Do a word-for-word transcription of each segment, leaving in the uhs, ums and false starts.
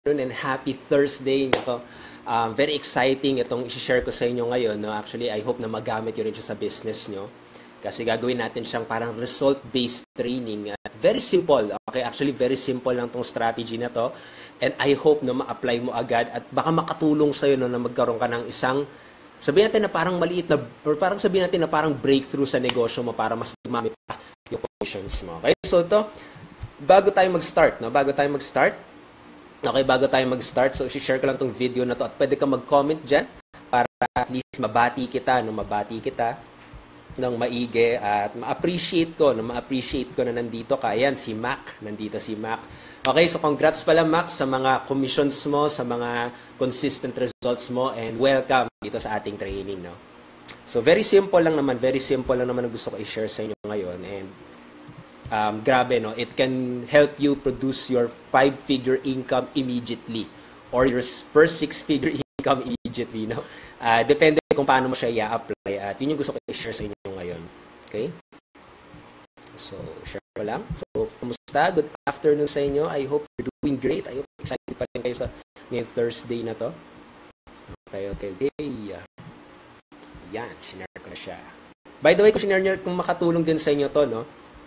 afternoon and happy Thursday. Nako, um, very exciting itong i-share ko sa inyo ngayon. No? Actually, I hope na magamit yun rin siya sa business nyo. Kasi gagawin natin siyang parang result-based training. Uh, very simple. Okay, actually, very simple lang tong strategy na to. And I hope na ma-apply mo agad at baka makatulong sa'yo no, na magkaroon ka ng isang, sabihin natin na parang maliit na, or parang sabihin natin na parang breakthrough sa negosyo mo para mas dumami pa yung commissions mo. Okay, so to, bago tayo mag-start, no? Bago tayo mag-start, okay, bago tayo mag-start, so i-share ko lang tong video na to at pwede ka mag-comment dyan para at least mabati kita, no? Mabati kita ng maigi at ma-appreciate ko, no? Ma-appreciate ko na nandito ka. Ayan, si Mac, nandito si Mac. Okay, so congrats pala Mac sa mga commissions mo, sa mga consistent results mo, and welcome dito sa ating training, no? So very simple lang naman, very simple lang naman ang gusto ko i-share sa inyo ngayon, and um, grabe, no? It can help you produce your five-figure income immediately or your first six-figure income immediately, no? Uh, depende kung paano mo siya i-apply at yun yung gusto ko i-share sa inyo ngayon. Okay? So, share ko lang. So, kumusta? Good afternoon sa inyo. I hope you're doing great. I hope excited pa rin kayo sa ngayong Thursday na to. Okay, okay, okay. Yan, sinare ko na siya. By the way, kung sinare nyo, kung makatulong din sa inyo to, no?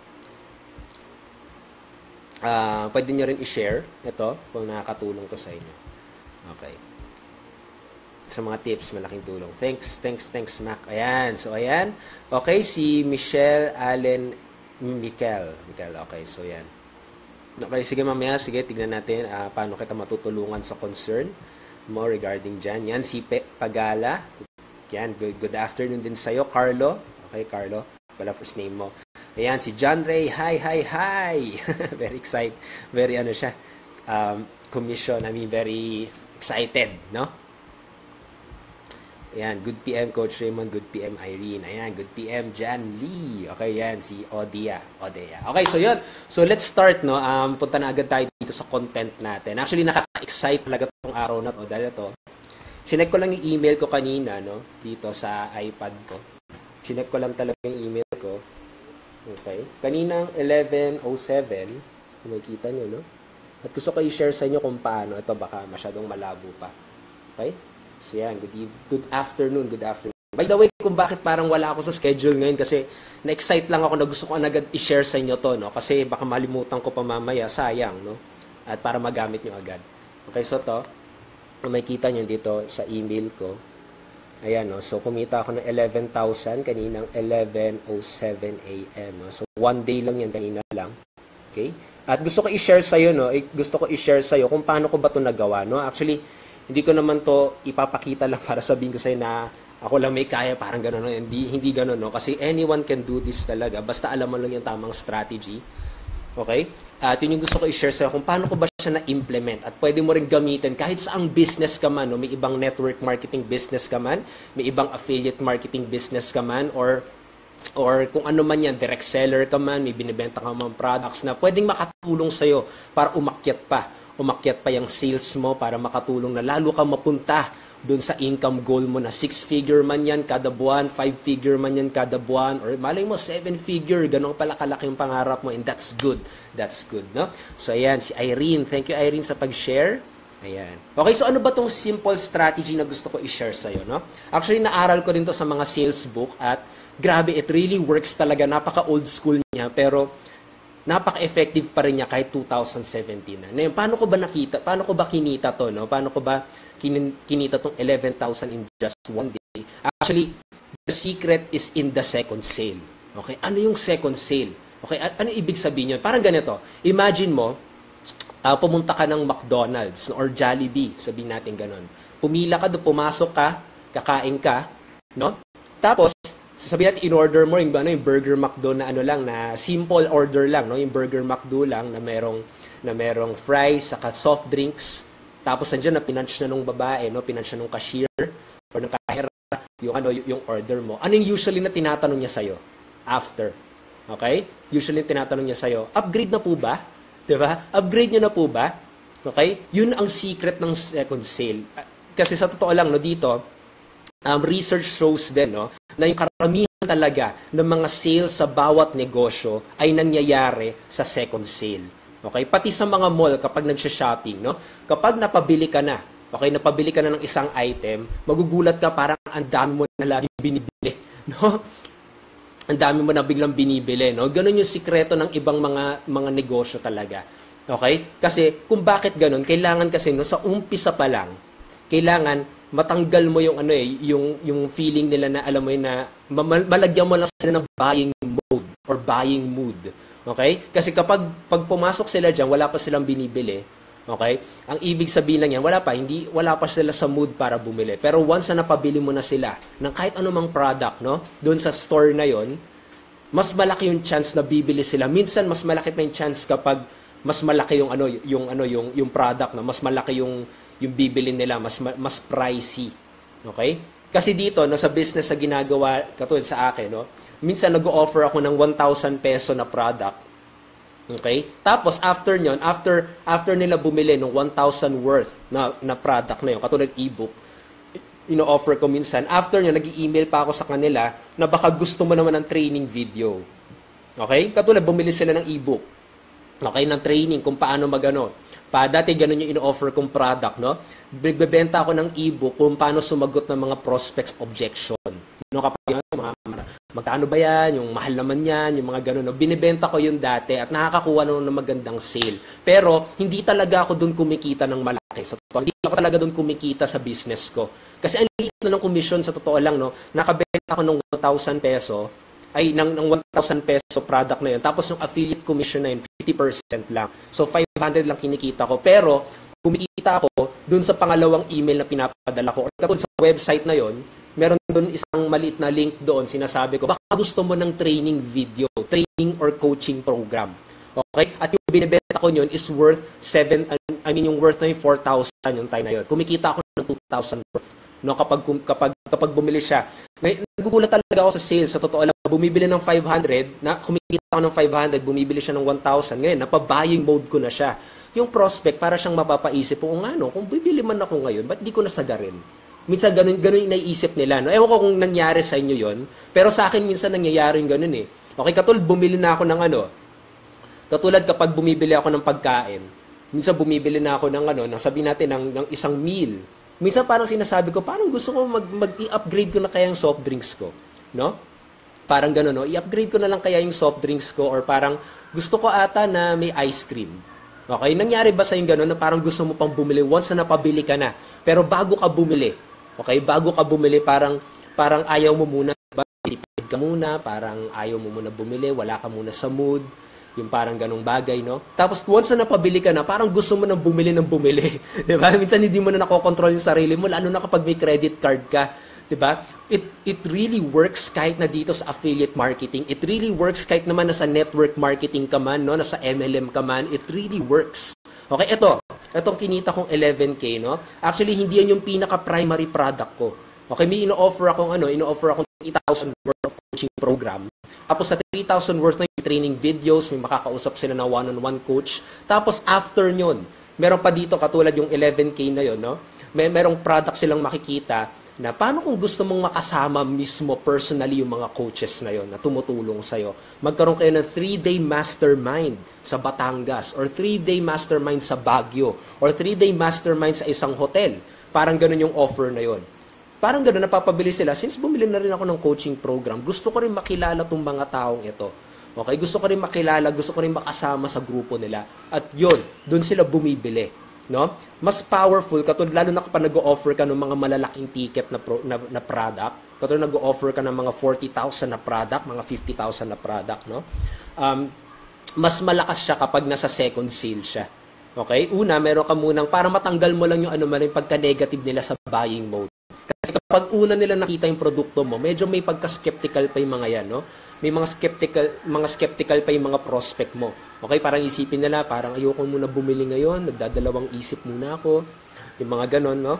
Uh, pwede nyo rin i-share ito kung nakakatulong to sa inyo. Okay. Sa mga tips, malaking tulong. Thanks, thanks, thanks, Mac. Ayan, so ayan. Okay, si Michelle Allen Mikel. Mikel, okay, so ayan. Okay, sige mamaya, sige, tignan natin uh, paano kita matutulungan sa concern mo regarding dyan. Yan, si Pe Pagala. Yan, good, good afternoon din sa'yo, Carlo. Okay, Carlo, wala first name mo. Ayan, si John Ray. Hi, hi, hi. Very excited. Very, ano siya, um, commission. I mean, very excited, no? Ayan, good P M Coach Raymond, good P M Irene. Ayan, good P M Jan Lee. Okay, yan, si Odia. Odia. Okay, so yun. So let's start, no? Um, punta na agad tayo dito sa content natin. Actually, nakaka-excite talaga itong araw na to. Dahil ito, sinek ko lang yung email ko kanina, no? Dito sa iPad ko. Sinek ko lang talaga yung email ko. Okay. Kaninang eleven oh seven, kung makikita nyo, no? At gusto ko i-share sa inyo kung paano. Ito baka masyadong malabo pa. Okay? So yan, good, eve- good afternoon, good afternoon. By the way, kung bakit parang wala ako sa schedule ngayon kasi na-excite lang ako na gusto ko agad i-share sa inyo to, no? Kasi baka malimutan ko pa mamaya, sayang, no? At para magamit nyo agad. Okay, so to, makikita nyo dito sa email ko. Ayan, no? So kumita ako ng eleven thousand kaninang eleven oh seven a m No? So one day lang yan, kanina lang. Okay? At gusto ko i-share sa iyo, no? Gusto ko i-share sa iyo kung paano ko ba ito nagawa, no? Actually, hindi ko naman to ipapakita lang para sabihin ko sa'yo na ako lang may kaya, parang gano'n. No? Hindi, hindi gano'n, no? Kasi anyone can do this talaga. Basta alam mo lang yung tamang strategy. Okay? At yun yung gusto ko i-share sa'yo kung paano ko ba siya na-implement. At pwede mo rin gamitin kahit saang business ka man. No? May ibang network marketing business ka man, may ibang affiliate marketing business ka man, or or kung ano man yan, direct seller ka man, may binibenta ka man products na pwedeng makatulong sa'yo para umakyat pa. Umakyat pa yung sales mo para makatulong na lalo ka mapunta dun sa income goal mo na six-figure man yan kada buwan, five-figure man yan kada buwan, or malay mo, seven-figure, ganun pala kalaki yung pangarap mo, and that's good. That's good, no? So, ayan, si Irene. Thank you, Irene, sa pag-share. Ayan. Okay, so ano ba tong simple strategy na gusto ko i-share sa'yo, no? Actually, naaral ko rin to sa mga sales book at grabe, it really works talaga. Napaka-old school niya, pero napaka-effective pa rin niya kahit two thousand seventeen na. Ngayon, paano ko ba nakita? Paano ko ba kinita to, no? Paano ko ba kin- kinita tong eleven thousand in just one day? Actually, the secret is in the second sale. Okay? Ano yung second sale? Okay? Ano ibig sabihin yun? Parang ganito. Imagine mo, uh, pumunta ka ng McDonald's or Jollibee, sabihin natin ganun. Pumila ka doon, pumasok ka, kakain ka, no? Tapos, sasabihin natin, in-order mo yung, ano, yung Burger McDo na ano lang, na simple order lang, no? Yung Burger McDo lang na merong, na merong fries, saka soft drinks. Tapos nandiyan na pinunch na nung babae, no? Pinunch na nung cashier or nung kahira yung, ano, yung order mo. Ano yung usually na tinatanong niya sa'yo? After. Okay? Usually tinatanong niya sa'yo, upgrade na po ba? Diba? Upgrade nyo na po ba? Okay? Yun ang secret ng second sale. Kasi sa totoo lang, no, dito, Um, research shows din, no, na yung karamihan talaga ng mga sales sa bawat negosyo ay nangyayari sa second sale. Okay? Pati sa mga mall kapag nagsha-shopping, no? Kapag napabili ka na, okay, napabili ka na ng isang item, magugulat ka parang ang dami mo na laging binibili, no? Ang dami mo na biglang binibili, no? Ganun yung sikreto ng ibang mga mga negosyo talaga. Okay? Kasi kung bakit ganun, kailangan kasi no sa umpisa pa lang, kailangan matanggal mo yung ano eh, yung yung feeling nila na alam mo yun na malagyan mo lang sila ng buying mode or buying mood. Okay? Kasi kapag pag pumasok sila diyan, wala pa silang binibili. Okay? Ang ibig sabihin lang yan, wala pa, hindi wala pa sila sa mood para bumili. Pero once na napabili mo na sila ng kahit anumang product, no, doon sa store na yon, mas malaki yung chance na bibili sila. Minsan mas malaki pa yung chance kapag mas malaki yung ano, yung ano, yung yung product, no, mas malaki yung yung bibili nila, mas mas pricey. Okay? Kasi dito, no, sa business sa ginagawa, katulad sa akin, no, minsan nag-o-offer ako ng one thousand peso na product. Okay? Tapos, after nyon, after, after nila bumili ng one thousand worth na, na product na yun, katulad e-book, ino-offer ko minsan, after nyon, nag-i-email pa ako sa kanila na baka gusto mo naman ng training video. Okay? Katulad, bumili sila ng e-book. Okay? Ng training kung paano magano. Pa, dati ganun yung ino-offer kong product, no? Nagbebenta ako ng e-book kung paano sumagot ng mga prospects objection. No, kapag yung mga, magkano ba yan, yung mahal naman yan, yung mga ganun, no? Binibenta ko yun dati at nakakakuha ng magandang sale. Pero, hindi talaga ako dun kumikita ng malaki. Sa totoo, hindi ako talaga dun kumikita sa business ko. Kasi ang liit na ng commission, sa totoo lang, no? Nakabenta ako ng one thousand peso, ay ng, ng one thousand peso product na yun. Tapos yung affiliate commission na yun, fifty percent lang. So, five hundred lang kinikita ko. Pero, kumikita ako dun sa pangalawang email na pinapadala ko. Or katulad sa website na yun, meron dun isang maliit na link doon, sinasabi ko, baka gusto mo ng training video, training or coaching program. Okay? At yung binibenta ko yun is worth seven, I mean yung worth na yung four thousand yung time na yun. Kumikita ako ng two thousand worth. No, kapag kapag kapag bumili siya. Ngayon, nagugulat talaga ako sa sales. Sa totoo lang, bumibili ng five hundred, na kumikita ako ng five hundred, bumibili siya ng one thousand. Ngayon, napa-buying mode ko na siya. Yung prospect, para siyang mapapaisip, kung ano, kung bibili man ako ngayon, ba't di ko nasagarin? Minsan, ganun, ganun yung naiisip nila. No? Ewan ko kung nangyari sa inyo yon, pero sa akin, minsan nangyayari yung ganun eh. Okay, katulad, bumili na ako ng ano, katulad kapag bumibili ako ng pagkain, minsan bumibili na ako ng ano, ng, sabihin natin, ng, ng isang meal. Minsan parang sinasabi ko, parang gusto ko mag, mag-i-upgrade ko na kaya yung soft drinks ko. No? Parang gano'n, no? I-upgrade ko na lang kaya yung soft drinks ko or parang gusto ko ata na may ice cream. Okay? Nangyari ba sa yung gano'n na parang gusto mo pang bumili once na napabili ka na? Pero bago ka bumili, okay? Bago ka bumili, parang, parang ayaw mo muna, diba? Pinipid ka muna, parang ayaw mo muna bumili, wala ka muna sa mood. Yung parang ganong bagay, no? Tapos once na napabili ka na, parang gusto mo nang bumili ng bumili. Diba? Minsan hindi mo na nakokontrol yung sarili mo, lalo na kapag may credit card ka. Diba? It, it really works kahit na dito sa affiliate marketing. It really works kahit naman nasa network marketing ka man, no? Nasa M L M ka man. It really works. Okay, ito. Itong kinita kong eleven K, no? Actually, hindi yan yung pinaka-primary product ko. Okay, may ino-offer akong ano, ino-offer akong three thousand worth of coaching program. Tapos sa three thousand worth na yung training videos, may makakausap sila na one-on-one coach. Tapos after nyon, meron pa dito katulad yung eleven K na yon, no? May merong product silang makikita na paano kung gusto mong makasama mismo personally yung mga coaches na yon na tumutulong sa'yo. Magkaroon kayo ng three-day mastermind sa Batangas or three-day mastermind sa Baguio or three-day mastermind sa isang hotel. Parang ganun yung offer na yon. Parang gano'n, napapabili sila. Since bumili na rin ako ng coaching program, gusto ko rin makilala itong mga taong ito. Okay? Gusto ko rin makilala, gusto ko rin makasama sa grupo nila. At yun, doon sila bumibili. No? Mas powerful, katulad lalo na kapag nag-o-offer ka ng mga malalaking ticket na, pro, na, na product, katulad nag-o-offer ka ng mga forty thousand na product, mga fifty thousand na product, no? Um, mas malakas siya kapag nasa second sale siya. Okay? Una, meron ka munang, para matanggal mo lang yung ano man yung pagka-negative nila sa buying mode. Kasi kapag una nila nakita yung produkto mo, medyo may pagka-skeptical pa yung mga yan, no? May mga skeptical, mga skeptical pa yung mga prospect mo. Okay, parang isipin nila, parang ayoko muna bumili ngayon, nagdadalawang isip muna ako. Yung mga ganon, no?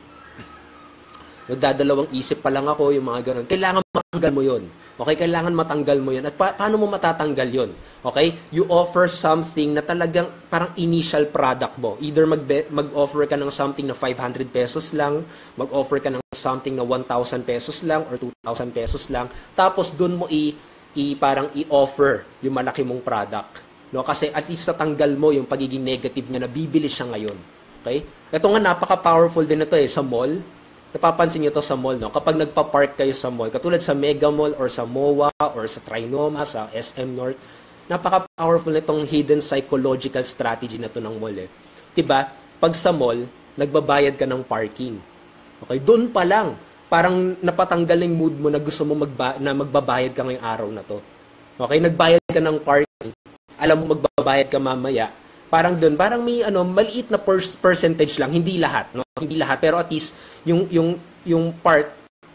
Nagdadalawang isip pa lang ako, yung mga ganon. Kailangan matanggal mo yun. Okay, kailangan matanggal mo yun. At pa- paano mo matatanggal yun? Okay, you offer something na talagang parang initial product mo. Either mag- mag-offer ka ng something na five hundred pesos lang, mag-offer ka ng something na one thousand pesos lang or two thousand pesos lang. Tapos dun mo i, i parang i-offer yung malaki mong product. No? Kasi at least natanggal mo yung pagiging negative niya na bibili siya ngayon. Okay? Ito nga, napaka-powerful din ito eh, sa mall. Napapansin nyo to sa mall, no? Kapag nagpa-park kayo sa mall, katulad sa Mega Mall or sa M O A or sa Trinoma, sa S M North, napaka-powerful nitong hidden psychological strategy na to ng mall eh. Diba? Pag sa mall, nagbabayad ka ng parking. Okay? Doon pa lang, parang napatanggal yung mood mo na gusto mo magba- na magbabayad ka ngayong araw na to. Okay? Nagbayad ka ng parking, alam mo magbabayad ka mamaya, parang doon, parang may ano, maliit na per- percentage lang, hindi lahat, no? Hindi lahat, pero at least yung yung yung part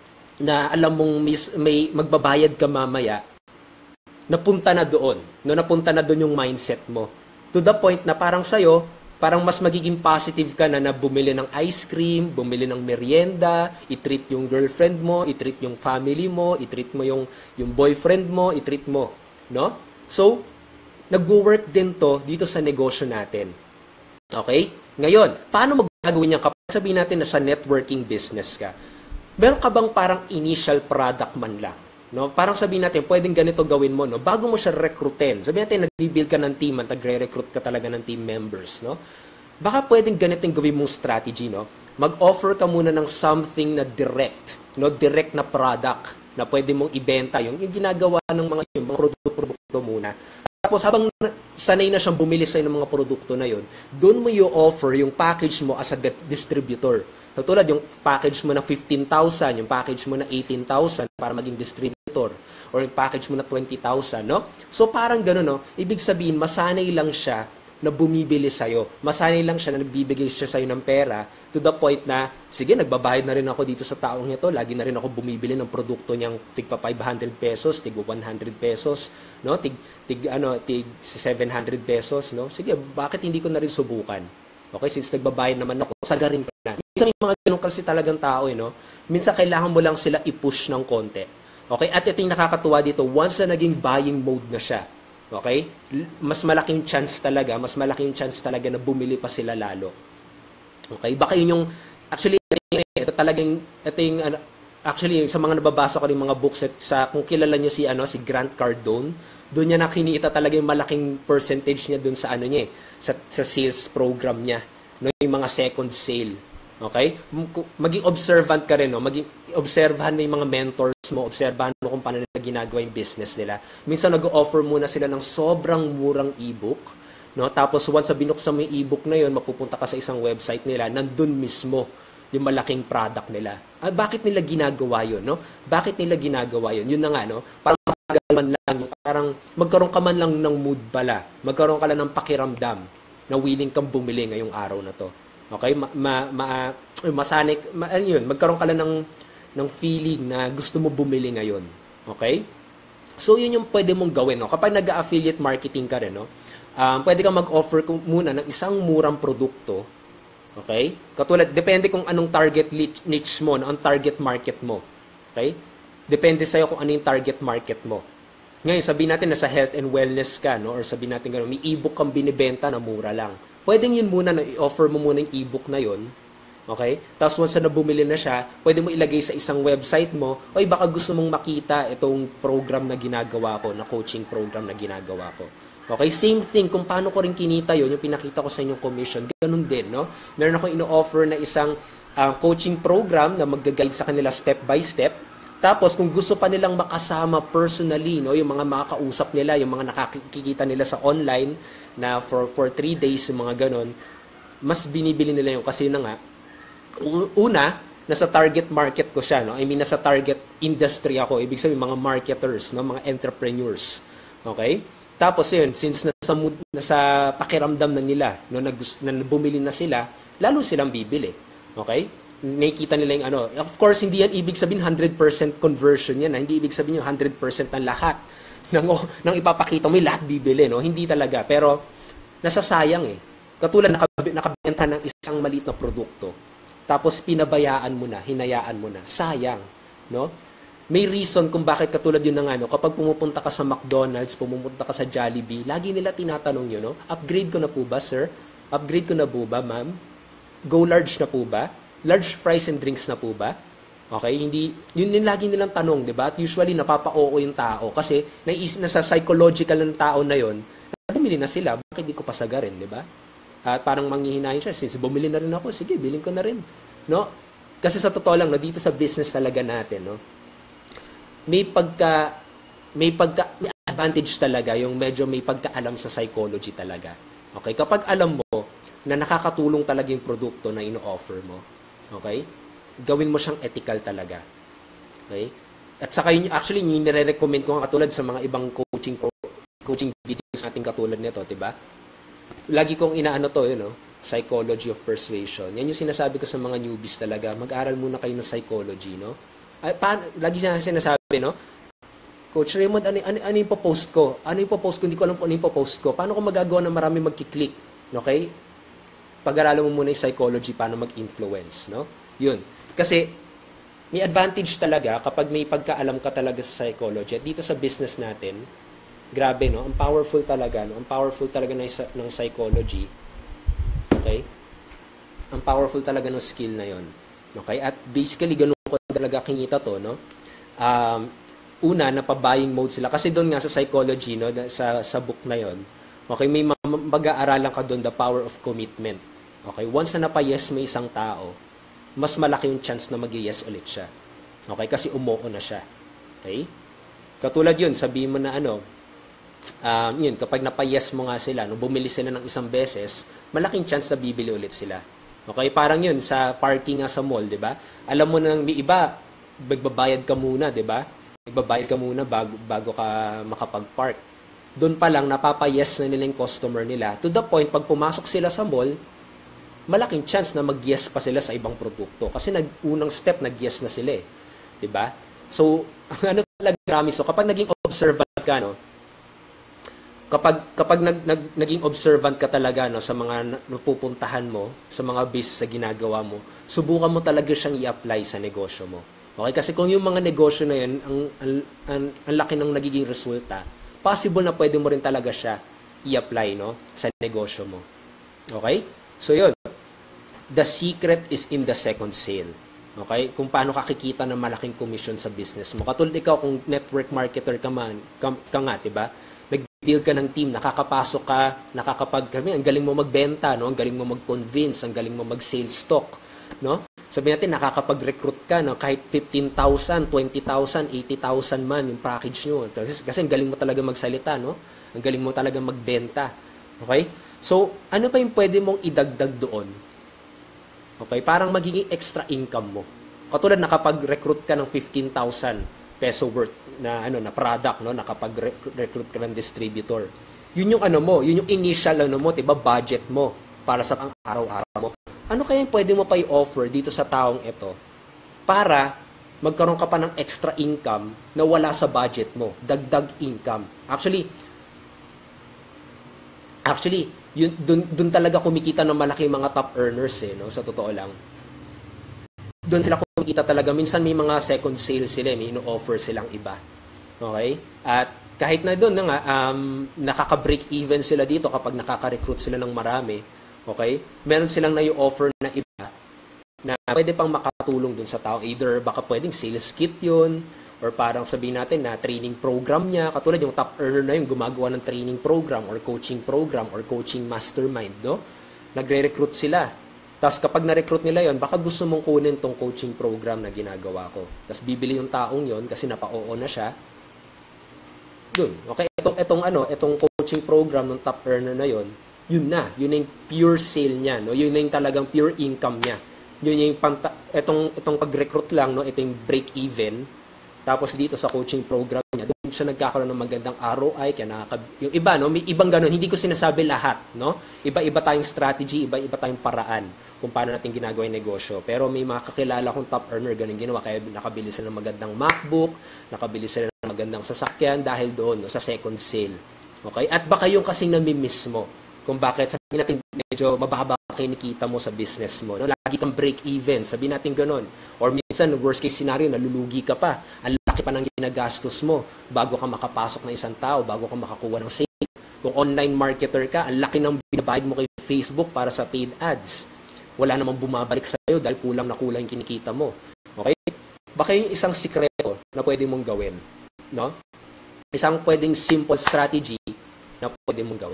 na alam mong may, may magbabayad ka mamaya, napunta na doon, no? Napunta na doon yung mindset mo. To the point na parang sa'yo, parang mas magiging positive ka na na bumili ng ice cream, bumili ng merienda, i-treat yung girlfriend mo, i-treat yung family mo, i-treat mo yung yung boyfriend mo, i-treat mo, no? So, nag-work din to dito sa negosyo natin. Okay? Ngayon, paano magagawin yan kapag sabihin natin na sa networking business ka? Meron ka bang parang initial product man lang? No? Parang sabihin natin, pwedeng ganito gawin mo, no? Bago mo siya recruitin. Sabihin natin, nag-build ka ng team at nagre-recruit ka talaga ng team members, no? Baka pwedeng ganito yung gawin mong strategy, no? Mag-offer ka muna ng something na direct, no? Direct na product na pwede mong ibenta. Yung, yung ginagawa ng mga yung mga produkto muna. Tapos habang sanay na siyang bumili sa'yo ng mga produkto na yon, doon mo i-offer yung package mo as a distributor. So, tulad yung package mo na fifteen thousand, yung package mo na eighteen thousand para maging distributor, or yung package mo na twenty thousand, no? So, parang gano'n, no? Ibig sabihin, masanay lang siya na bumibili sa'yo. Masanay lang siya na nagbibigay siya sa'yo ng pera to the point na, sige, nagbabayad na rin ako dito sa taong ito. Lagi na rin ako bumibili ng produkto niyang tig five hundred pesos, tig one hundred pesos, no? Tig, tig, ano, tig seven hundred pesos, no? Sige, bakit hindi ko na rin subukan? Okay, since nagbabayad naman ako, sagarin ka na. Minsan may mga ganun kasi talagang tao, eh, no? Minsan kailangan mo lang sila i-push ng konti. Okay, at ito yung nakakatuwa dito, once na naging buying mode na siya, okay? Mas malaking chance talaga, mas malaking chance talaga na bumili pa sila lalo. Okay? Baka yun yung, actually, ito talagang, ito yung, actually, sa mga nababasa ko rin mga books, at sa, kung kilala nyo si, ano, si Grant Cardone, doon niya nakiniita talaga yung malaking percentage niya doon sa, ano niya, sa, sa sales program niya, no? Yung mga second sale. Okay? Maging observant ka rin, no? Maging obserbahan mo yung mga mentors mo, obserbahan mo kung paano nila ginagawa yung business nila. Minsan nag-offer muna sila ng sobrang murang ebook, no? Tapos once sa binuksan mo yung ebook na yun, mapupunta ka sa isang website nila, nandun mismo yung malaking product nila. Ah, bakit nila ginagawa yun, no? Bakit nila ginagawa yun? Yun na nga, no? Parang man lang, parang magkaroon ka man lang ng mood pala, magkaroon ka lang ng pakiramdam na willing kang bumili ngayong araw na to. Okay? Ma, ma, ma masanik, ma, ano yun, magkaroon ka lang ng ng feeling na gusto mo bumili ngayon. Okay? So, yun yung pwede mong gawin. No? Kapag nag-affiliate marketing ka rin, no? um, pwede kang mag-offer muna ng isang murang produkto. Okay? Katulad, depende kung anong target niche mo, no? Ang target market mo. Okay? Depende sa'yo kung ano yung target market mo. Ngayon, sabihin natin na sa health and wellness ka, no? Or sabihin natin gano'n, may e-book kang binibenta na mura lang. Pwedeng yun muna, na i-offer mo muna yung e-book na yun. Okay? Tapos once na bumili na siya, pwede mo ilagay sa isang website mo, oy, baka gusto mong makita itong program na ginagawa ko, na coaching program na ginagawa ko. Okay? Same thing, kung paano ko rin kinita yun, yung pinakita ko sa inyong commission, ganun din, no? Meron ako ino-offer na isang uh, coaching program na mag-guide sa kanila step by step. Tapos, kung gusto pa nilang makasama personally, no, yung mga makakausap nila, yung mga nakikita nila sa online na for for three days, yung mga ganon, mas binibili nila yung kasi na nga, una, nasa target market ko siya, no? I mean, nasa target industry ako. Ibig sabihin, mga marketers, no? Mga entrepreneurs. Okay? Tapos yun, since nasa, nasa pakiramdam na nila, no, na, na bumili na sila, lalo silang bibili. Okay? Nakikita nila yung ano. Of course, hindi yan ibig sabihin one hundred percent conversion yan. Ha? Hindi ibig sabihin yung one hundred percent ng lahat ng, oh, ng ipapakita mo, lahat bibili. No? Hindi talaga. Pero, nasasayang eh. Katulad, nakabenta ng isang maliit na produkto. Tapos, pinabayaan mo na, hinayaan mo na. Sayang. No? May reason kung bakit katulad yun ng ano, kapag pumupunta ka sa McDonald's, pumupunta ka sa Jollibee, lagi nila tinatanong yun, no? Upgrade ko na po ba, sir? Upgrade ko na po ba, ma'am? Go large na po ba? Large fries and drinks na po ba? Okay, hindi, yun yung lagi nilang tanong, di ba? At usually, napapa-oo yung tao kasi naisip na sa psychological ng tao na yun, bumili na sila, bakit di ko pasagarin, di ba? At parang manghihinayin siya, since bumili na rin ako, sige, bilhin ko na rin. No? Kasi sa totoo lang, no, dito sa business talaga natin, no, may pagka, may pagka, may advantage talaga, yung medyo may pagkaalam sa psychology talaga. Okay? Kapag alam mo na nakakatulong talaga yung produkto na ino-offer mo, okay? Gawin mo siyang ethical talaga. Okay? At saka yun, actually, yung nire-recommend ko nga katulad sa mga ibang coaching coaching videos natin katulad nito, diba? Lagi kong inaano to, you know, psychology of persuasion. Yan yung sinasabi ko sa mga newbies talaga. Mag-aral muna kayo ng psychology, no? Ay, paano, lagi siya sinasabi, no? Coach Raymond, ano, ano, ano yung post ko? Ano yung post ko? Hindi ko alam kung ano yung post ko. Paano ko magagawa na marami magkiklik? Okay? Pag-aralan mo muna yung psychology, paano mag-influence, no? Yun. Kasi, may advantage talaga kapag may pagkaalam ka talaga sa psychology. At dito sa business natin, grabe, no? Ang powerful talaga, no? Ang powerful talaga ng, ng psychology. Okay? Ang powerful talaga ng skill na yon. Okay? At basically, ganun ko talaga kinita to, no? Um, una, napa-buying mode sila. Kasi doon nga sa psychology, no? Sa, sa book na yon, okay, may mag-aaralan ka doon, the power of commitment. Okay? Once na napa-yes mo isang tao, mas malaki yung chance na mag-yes ulit siya. Okay? Kasi umuo na siya. Okay? Katulad yun, sabihin mo na ano, Um, yun, kapag napayes mo nga sila, no, bumili sila ng isang beses, malaking chance na bibili ulit sila. Okay? Parang yun, sa parking nga sa mall, di ba? Alam mo nang may iba, magbabayad ka muna, di ba? Magbabayad ka muna bago, bago ka makapag-park. Doon pa lang, napapayes na nila yung customer nila. To the point, pag pumasok sila sa mall, malaking chance na mag-yes pa sila sa ibang produkto. Kasi nag-unang step, nag-yes na sila eh. Di ba? So, ano talaga kami? So, kapag naging observant ka, no, Kapag kapag nag, nag naging observant ka talaga no sa mga napupuntahan mo, sa mga business sa ginagawa mo, subukan mo talaga siyang i-apply sa negosyo mo. Okay? Kasi kung yung mga negosyo na 'yan, ang ang, ang, ang laki ng nagiging resulta, possible na pwede mo rin talaga siya i-apply no sa negosyo mo. Okay? So 'yun. The secret is in the second sale. Okay? Kung paano ka kikita ng malaking commission sa business mo. Katulad ikaw kung network marketer ka man, ka, ka nga, 'di ba? Nag-build ka ng team, nakakapasok ka, nakakapag kami, ang galing mo magbenta, no? Ang galing mo mag-convince, ang galing mo mag-sales talk, no? Sabihin natin nakakapag-recruit ka, no? Kahit fifteen thousand, twenty thousand, eighty thousand man yung package nyo. Kasi, kasi ang galing mo talaga magsalita, no? Ang galing mo talaga magbenta. Okay? So, ano pa yung pwede mong idagdag doon? Okay? Parang magiging extra income mo. Katulad nakapag-recruit ka ng fifteen thousand peso worth na ano na product, no, nakapag-recruit ka ng distributor. Yun yung ano mo, yun yung initial ano mo, 'di ba, budget mo para sa pang-araw-araw mo. Ano kaya yung pwede mo pa i-offer dito sa taong ito para magkaroon ka pa ng extra income na wala sa budget mo, dagdag income. Actually Actually, yun dun, dun talaga kumikita ng malaki mga top earners eh, no, sa totoo lang. Doon sila kumikita talaga. Minsan may mga second sale sila, may ino-offer silang iba. Okay? At kahit na doon na nga, um, nakaka-break even sila dito kapag nakaka-recruit sila ng marami. Okay? Meron silang na-offer na iba na pwede pang makatulong doon sa tao. Either baka pwedeng sales kit yun, or parang sabihin natin na training program niya. Katulad yung top earner na yung gumagawa ng training program or coaching program or coaching mastermind. No? Nagre-recruit sila. Tapos kapag na-recruit nila yon, baka gusto mong kunin tong coaching program na ginagawa ko. Tapos bibili yung taong yon kasi napa-oo na siya. Dun. Okay, itong, itong, ano, itong coaching program ng top earner na yon, yun na. Yun na yung pure sale niya. No? Yun na yung talagang pure income niya. Yun yung panta, itong, itong pag-recruit lang, no? Ito yung break-even. Tapos dito sa coaching program niya, doon siya nagkakaroon ng magandang R O I, kaya nakaka, yung iba, no, may ibang ganun, hindi ko sinasabi lahat, no? Iba-iba tayong strategy, iba-iba tayong paraan kung paano natin ginagawa yung negosyo. Pero may mga kakilala kong top earner, ganun ginawa, kaya nakabili sila ng magandang MacBook, nakabili sila ng magandang sasakyan dahil doon, no, sa second sale. Okay? At baka yung kasing nami-miss mo, kung bakit sabihin natin medyo mababa kinikita mo sa business mo. No? Lagi kang break-even, sabihin natin ganun. Or minsan, worst case scenario, nalulugi ka pa. Ang laki pa ng ginagastos mo bago ka makapasok ng isang tao, bago ka makakuha ng sale. Kung online marketer ka, ang laki ng binabayad mo kay Facebook para sa paid ads. Wala namang bumabalik sa'yo dahil kulang na kulang yung kinikita mo. Okay? Baka yung isang sikreto na pwede mong gawin. No? Isang pwedeng simple strategy na pwede mong gawin.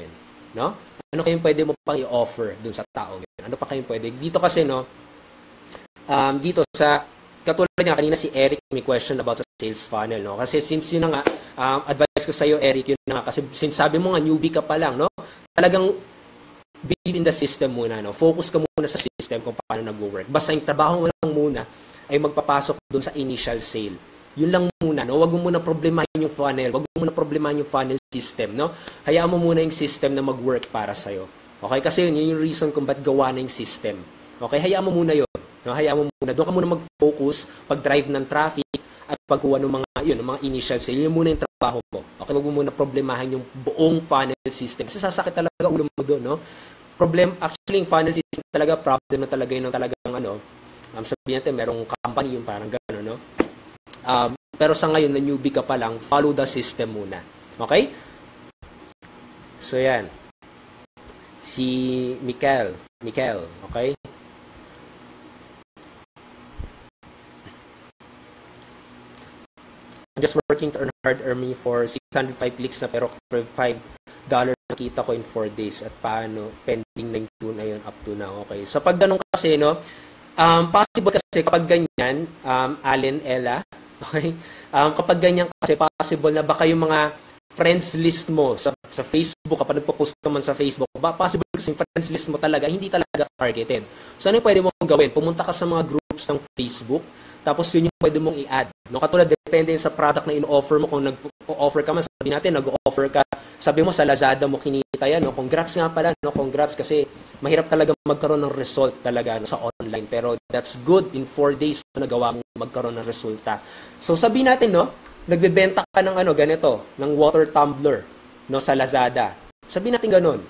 no? Ano kayong pwede mo pang i-offer dun sa tao yun? Ano pa kayong pwede? Dito kasi, no, um, dito sa, katulad nga, kanina si Eric may question about sa sales funnel, no? Kasi since yun na nga, um, advice ko sa'yo, Eric, yun na nga, kasi since sabi mo nga, newbie ka pa lang, no? Talagang build in the system muna, no? Focus ka muna sa system kung paano nag-work. Basta yung trabaho mo lang muna ay magpapasok dun sa initial sale. Yun lang muna, no? Huwag mo muna problemahin yung funnel. Huwag mo muna problemahin yung funnel system, no? Hayaan mo muna yung system na mag-work para sa'yo. Okay? Kasi yun, yun yung reason kung ba't gawa na yung system. Okay? Hayaan mo muna yun. No? Hayaan mo muna. Doon ka muna mag-focus, pag-drive ng traffic, at pagkuha ng mga, yun, ng mga initial sale. Yun muna yung trabaho mo. Okay? Huwag mo muna problemahin yung buong funnel system. Kasi sasakit talaga ulo mo doon, no? Problem, actually, yung funnel system talaga, problem na talaga yun ng talagang, ano, um, sabihin natin, merong company yung parang gano'n, no? Um, pero sa ngayon, na newbie ka pa lang, follow the system muna. Okay? So, yan. Si Mikel. Mikel, okay? I'm just working to earn hard earning for six hundred five clicks na pero for five dollars nakita ko in four days. At paano? Pending na yung na yun up to now. Okay? So, pag ganun kasi, no? Um, possible kasi kapag ganyan, um, Allen, Ella, okay? Um, kapag ganyan kasi possible na baka yung mga friends list mo sa, sa Facebook, kapag nagpo-post ka man sa Facebook, ba, possible kasi yung friends list mo talaga, hindi talaga targeted. So, ano yung pwede mong gawin? Pumunta ka sa mga groups ng Facebook, tapos yun yung pwede mong i-add. No? Katulad, depende sa product na in-offer mo. Kung nag-offer ka man, sabi natin, nag-offer ka, sabi mo sa Lazada mo kinita yan. No? Congrats nga pala. No? Congrats kasi mahirap talaga magkaroon ng result talaga no, sa online. Pero that's good in four days na nagawa mo magkaroon ng resulta. So, sabi natin, no, nagbebenta ka ng ano, ganito, ng water tumbler no, sa Lazada. Sabi natin ganun.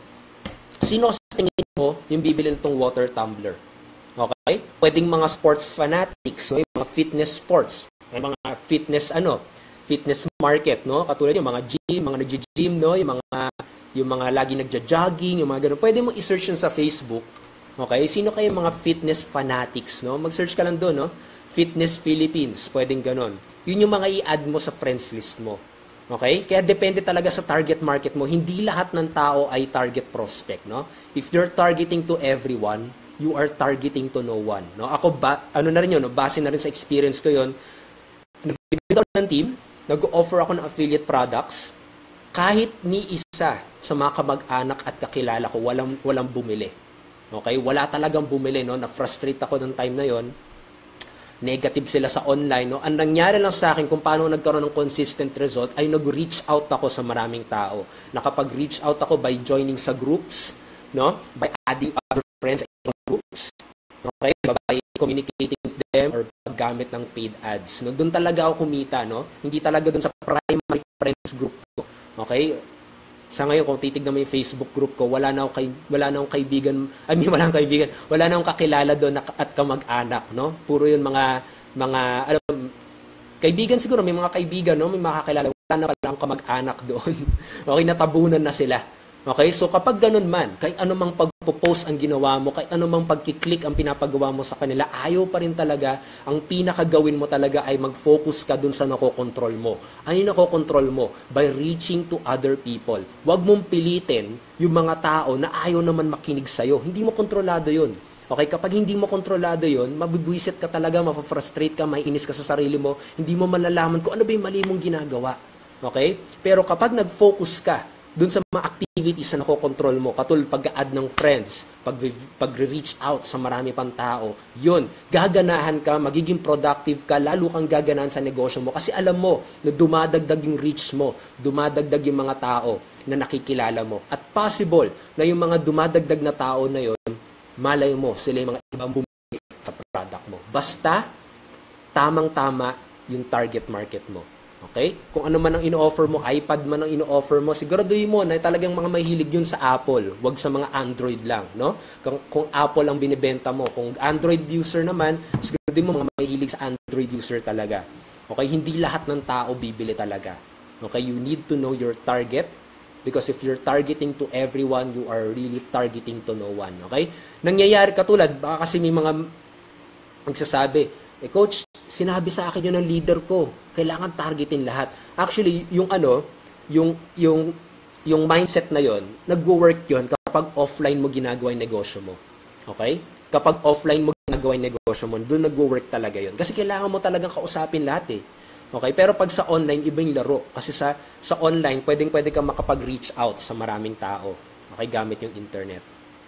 Sino sa tingin mo yung bibili nitong water tumbler? Okay? Pwedeng mga sports fanatics, no? Yung mga fitness sports, yung mga fitness ano, fitness market, no? Katulad yung mga gym, mga nagji-gym, no? Yung mga yung mga lagi nagja-jogging, yung mga ganun. Pwede mo i-search yun sa Facebook. Okay? Sino kayo mga fitness fanatics, no? Mag-search ka lang doon, no? Fitness Philippines, pwedeng ganun. Yun yung mga i-add mo sa friends list mo. Okay? Kaya depende talaga sa target market mo. Hindi lahat ng tao ay target prospect, no? If you're targeting to everyone, you are targeting to no one, no? Ako ba, ano na rin yun, no? Base na rin sa experience ko yun. Nagbibigay ako ng team, nag-offer ako ng affiliate products, kahit ni isa sa mga kamag-anak at kakilala ko, walang, walang bumili. Okay? Wala talagang bumili, no? Na-frustrate ako ng time na yon. Negative sila sa online, no? Ang nangyari lang sa akin kung paano nagkaroon ng consistent result ay nag-reach out ako sa maraming tao. Nakapag-reach out ako by joining sa groups, no? By adding other friends in groups. Okay? By communicating with them or paggamit ng paid ads. No? Doon talaga ako kumita, no? Hindi talaga doon sa primary friends group ko. Okay? Sa ngayon, kung titignan mo yung Facebook group ko, wala na akong, kay, wala na akong kaibigan, I mean, wala akong kaibigan, wala na akong kakilala doon at kamag-anak, no? Puro yun mga, mga, alam, kaibigan siguro, may mga kaibigan, no? May mga kakilala, wala na pala akong kamag-anak doon. Okay, natabunan na sila. Okay, so kapag ganun man, kahit anumang pagpo-post ang ginawa mo, kahit anumang pagkiklik ang pinapagawa mo sa kanila, ayaw pa rin talaga, ang pinakagawin mo talaga ay mag-focus ka dun sa nakokontrol mo. Ano yung nakokontrol mo? By reaching to other people. Huwag mong pilitin yung mga tao na ayaw naman makinig sa'yo. Hindi mo kontrolado yun. Okay, kapag hindi mo kontrolado yun, mabibwisit ka talaga, mapafrustrate ka, maiinis ka sa sarili mo, hindi mo malalaman kung ano ba yung mali mong ginagawa. Okay? Pero kapag nag-focus ka, dun sa mga activities na nakokontrol mo, katul pag-add ng friends, pag-reach out sa marami pang tao, yun, gaganahan ka, magiging productive ka, lalo kang gaganahan sa negosyo mo. Kasi alam mo na dumadagdag yung reach mo, dumadagdag yung mga tao na nakikilala mo. At possible na yung mga dumadagdag na tao na yun, malay mo, sila yung mga ibang bumili sa product mo. Basta, tamang-tama yung target market mo. Okay? Kung ano man ang ino-offer mo, iPad man ang ino-offer mo, siguraduhin mo na talagang mga mahilig yun sa Apple, wag sa mga Android lang, no? Kung, kung Apple ang binibenta mo, kung Android user naman, siguraduhin mo mga mahilig sa Android user talaga. Okay? Hindi lahat ng tao bibili talaga. Okay? You need to know your target because if you're targeting to everyone, you are really targeting to no one. Okay? Nangyayari katulad, baka kasi may mga magsasabi, eh coach, sinabi sa akin yun ng leader ko, kailangan targetin lahat. Actually, yung ano, yung yung yung mindset na yon, nagwo-work yon kapag offline mo ginagawa yung negosyo mo. Okay? Kapag offline mo ginagawa yung negosyo mo, doon nagwo-work talaga yon. Kasi kailangan mo talagang kausapin lahat eh. Okay? Pero pag sa online, iba yung laro. Kasi sa sa online, pwedeng-pwede kang makapag-reach out sa maraming tao. Okay? Gamit yung internet.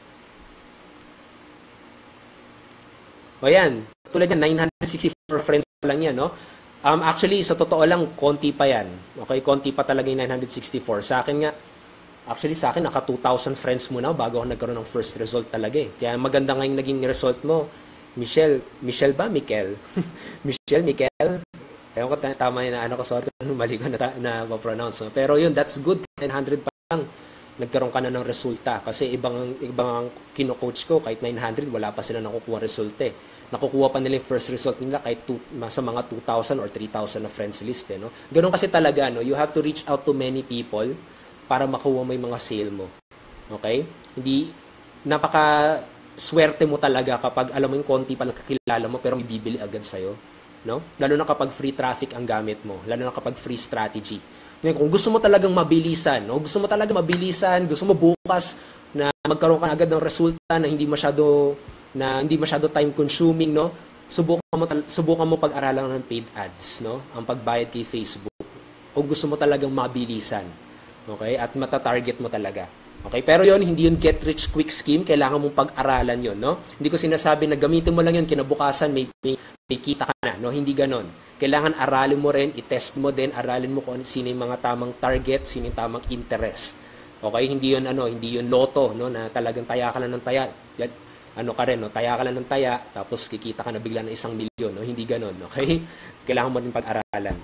O yan. Tulad yan, nine hundred sixty-four friends lang yan, no? Um, actually, sa totoo lang, konti pa yan. Okay? Konti pa talaga yung nine hundred sixty-four. Sa akin nga, actually sa akin, naka two thousand friends muna bago ako nagkaroon ng first result talaga eh. Kaya maganda nga yung naging result mo. Michelle, Michelle ba? Mikel? Michelle, Mikel? Ewan ko, tama yun na ano ko, sorry, mali ko na, na ma-pronounce. No? Pero yun, that's good. nine hundred pa lang, nagkaroon ka na ng resulta. Kasi ibang, ibang kino-coach ko, kahit nine hundred, wala pa sila nakukuha resulta eh. Nakukuha pa nila yung first result nila kahit two, sa mga two thousand or three thousand na friends list. Eh, no? Ganun kasi talaga, no? You have to reach out to many people para makuha mo yung mga sale mo. Okay? Hindi, napaka swerte mo talaga kapag alam mo yung konti pa lang kakilala mo pero may bibili agad sa'yo. No? Lalo na kapag free traffic ang gamit mo. Lalo na kapag free strategy. Ngayon, kung gusto mo talagang mabilisan, no? Gusto mo talagang mabilisan, gusto mo bukas na magkaroon ka agad ng resulta na hindi masyado na hindi masyado time consuming, no? Subukan mo subukan mo pag-aralan ng paid ads, no? Ang pagbayad kay Facebook. Kung gusto mo talagang mabilisan. Okay? At mata-target mo talaga. Okay? Pero yon hindi yun get rich quick scheme, kailangan mong pag-aralan yon, no? Hindi ko sinasabi na gamitin mo lang yun kinabukasan may, may, may kita ka na, no? Hindi ganon. Kailangan aralin mo rin, i-test mo din, aralin mo kung sino yung mga tamang target, sino yung tamang interest. Okay? Hindi yun ano, hindi yun loto, no? Na talagang taya ka lang ng taya. Ano ka rin, no? Taya ka lang ng taya, tapos kikita ka na bigla ng isang milyon, no? Hindi ganon, okay? Kailangan mo din pag-aralan.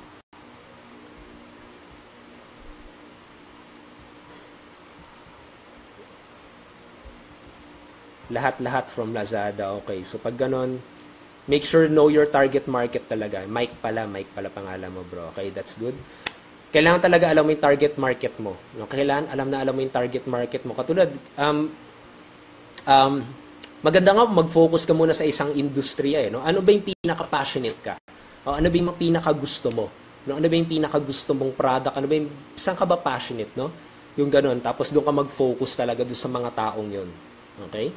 Lahat-lahat from Lazada, okay? So, pag ganon, make sure know your target market talaga. Mike pala, Mike pala pangalan mo, bro. Okay, that's good. Kailangan talaga alam mo yung target market mo. No? Kailangan alam na alam mo yung target market mo. Katulad, um, um, maganda nga mag-focus ka muna sa isang industriya eh, no? Ano ba yung pinaka-passionate ka? O, ano ba yung pinaka-gusto mo? No? Ano ba yung pinaka-gusto mong product? Ano ba yung saan ka ba passionate, no? Yung ganun. Tapos doon ka mag-focus talaga doon sa mga taong yun. Okay?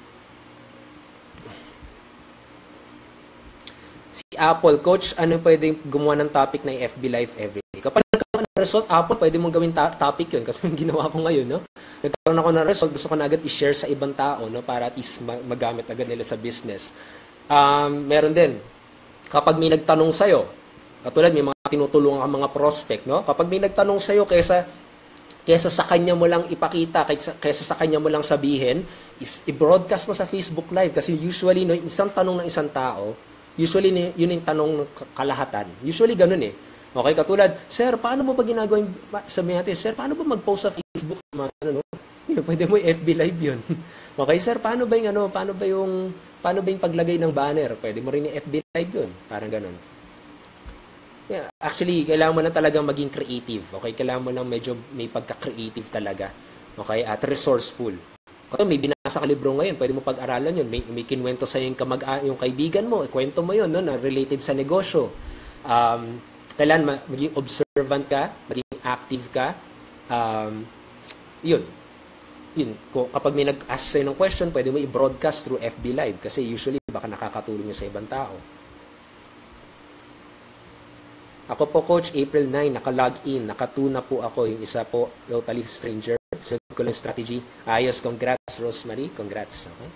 Si Apple, coach, ano pwedeng gumawa ng topic ng F B Live everyday? Kapag nagkaroon ng result, Apple, pwede mong gawin ta- topic yun. Kasi yung ginawa ko ngayon, no? Nagkaroon ako ng result, gusto ko na agad i-share sa ibang tao, no? Para at least magamit agad nila sa business. Um, meron din, kapag may nagtanong sa'yo, katulad may mga tinutulungan ang mga prospect, no? Kapag may nagtanong sa'yo, kaysa, kaysa sa kanya mo lang ipakita, kaysa, kaysa sa kanya mo lang sabihin, is, i-broadcast mo sa Facebook Live. Kasi usually, no, isang tanong ng isang tao, usually, yun yung tanong ng kalahatan. Usually, ganun eh. Okay, katulad, sir, paano mo ba ginagawa yung, sabihin natin, sir, paano ba mag-post sa Facebook? Ano, no? Pwede mo yung F B Live yun. Okay, sir, paano ba yung, ano, paano ba yung, paano ba yung paglagay ng banner? Pwede mo rin yung F B Live yun. Parang ganun. Yeah, actually, kailangan mo lang talagang maging creative. Okay, kailangan mo lang medyo may pagka-creative talaga. Okay, at resourceful. Kasi may binasa ka libro ngayon, pwede mo pag-aralan yun. May, may kinwento sa'yo yung, kamag- yung kaibigan mo, ikwento mo yun, no, na related sa negosyo. Um, kailangan maging observant ka, maging active ka. Um, yun. Yun. Kapag may nag-ask sa'yo ng question, pwede mo i-broadcast through F B Live kasi usually baka nakakatulong yun sa ibang tao. Ako po, Coach, April nine, naka-log in, naka-two na po ako. Yung isa po, totally stranger. Sabi ko lang strategy. Ayos, congrats, Rosemary. Congrats. Okay.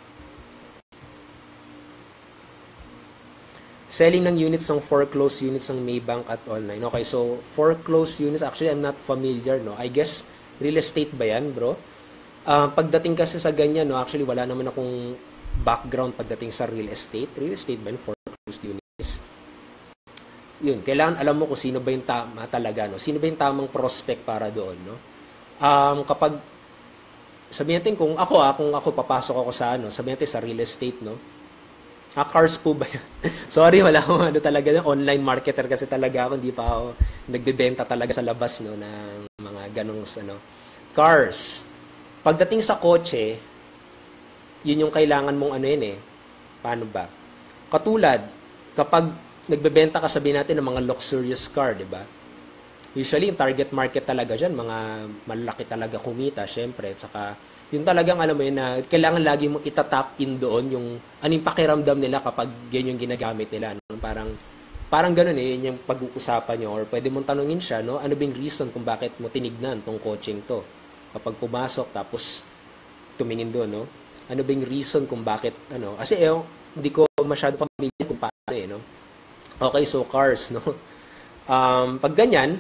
Selling ng units ng foreclosed units ng Maybank at online. Okay, so foreclosed units, actually, I'm not familiar, no? I guess, real estate ba yan, bro? Uh, pagdating kasi sa ganyan, no? Actually, wala naman akong background pagdating sa real estate. Real estate ba yun? Foreclosed units? Yun, kailangan alam mo kung sino ba yung tama talaga, no? Sino ba yung tamang prospect para doon, no? Um, kapag, sabihin natin, kung ako, ah, kung ako papasok ako sa, ano, sabihin natin sa real estate, no? Ah, cars po ba yan? Sorry, wala akong ano talaga, online marketer kasi talaga ako, hindi pa ako nagbebenta talaga sa labas, no, ng mga ganong, ano, cars. Pagdating sa kotse, yun yung kailangan mong ano yun eh. Paano ba? Katulad, kapag nagbebenta ka, sabihin natin ng mga luxurious car, di ba? Usually, yung target market talaga dyan, mga malaki talaga kumita, syempre. Saka, yung talagang, alam mo yun, na kailangan lagi mong itatap in doon yung ano yung pakiramdam nila kapag yan yung ginagamit nila. No? Parang, parang ganun eh, yun yung pag-uusapan nyo. Or pwede mong tanungin siya, no? Ano bang reason kung bakit mo tinignan tong coaching to? Kapag pumasok, tapos tumingin doon, no? Ano ba yung reason kung bakit, ano, kasi eh, hindi ko masyado familiar kung paano eh, no? Okay, so cars, no? Um, pag ganyan,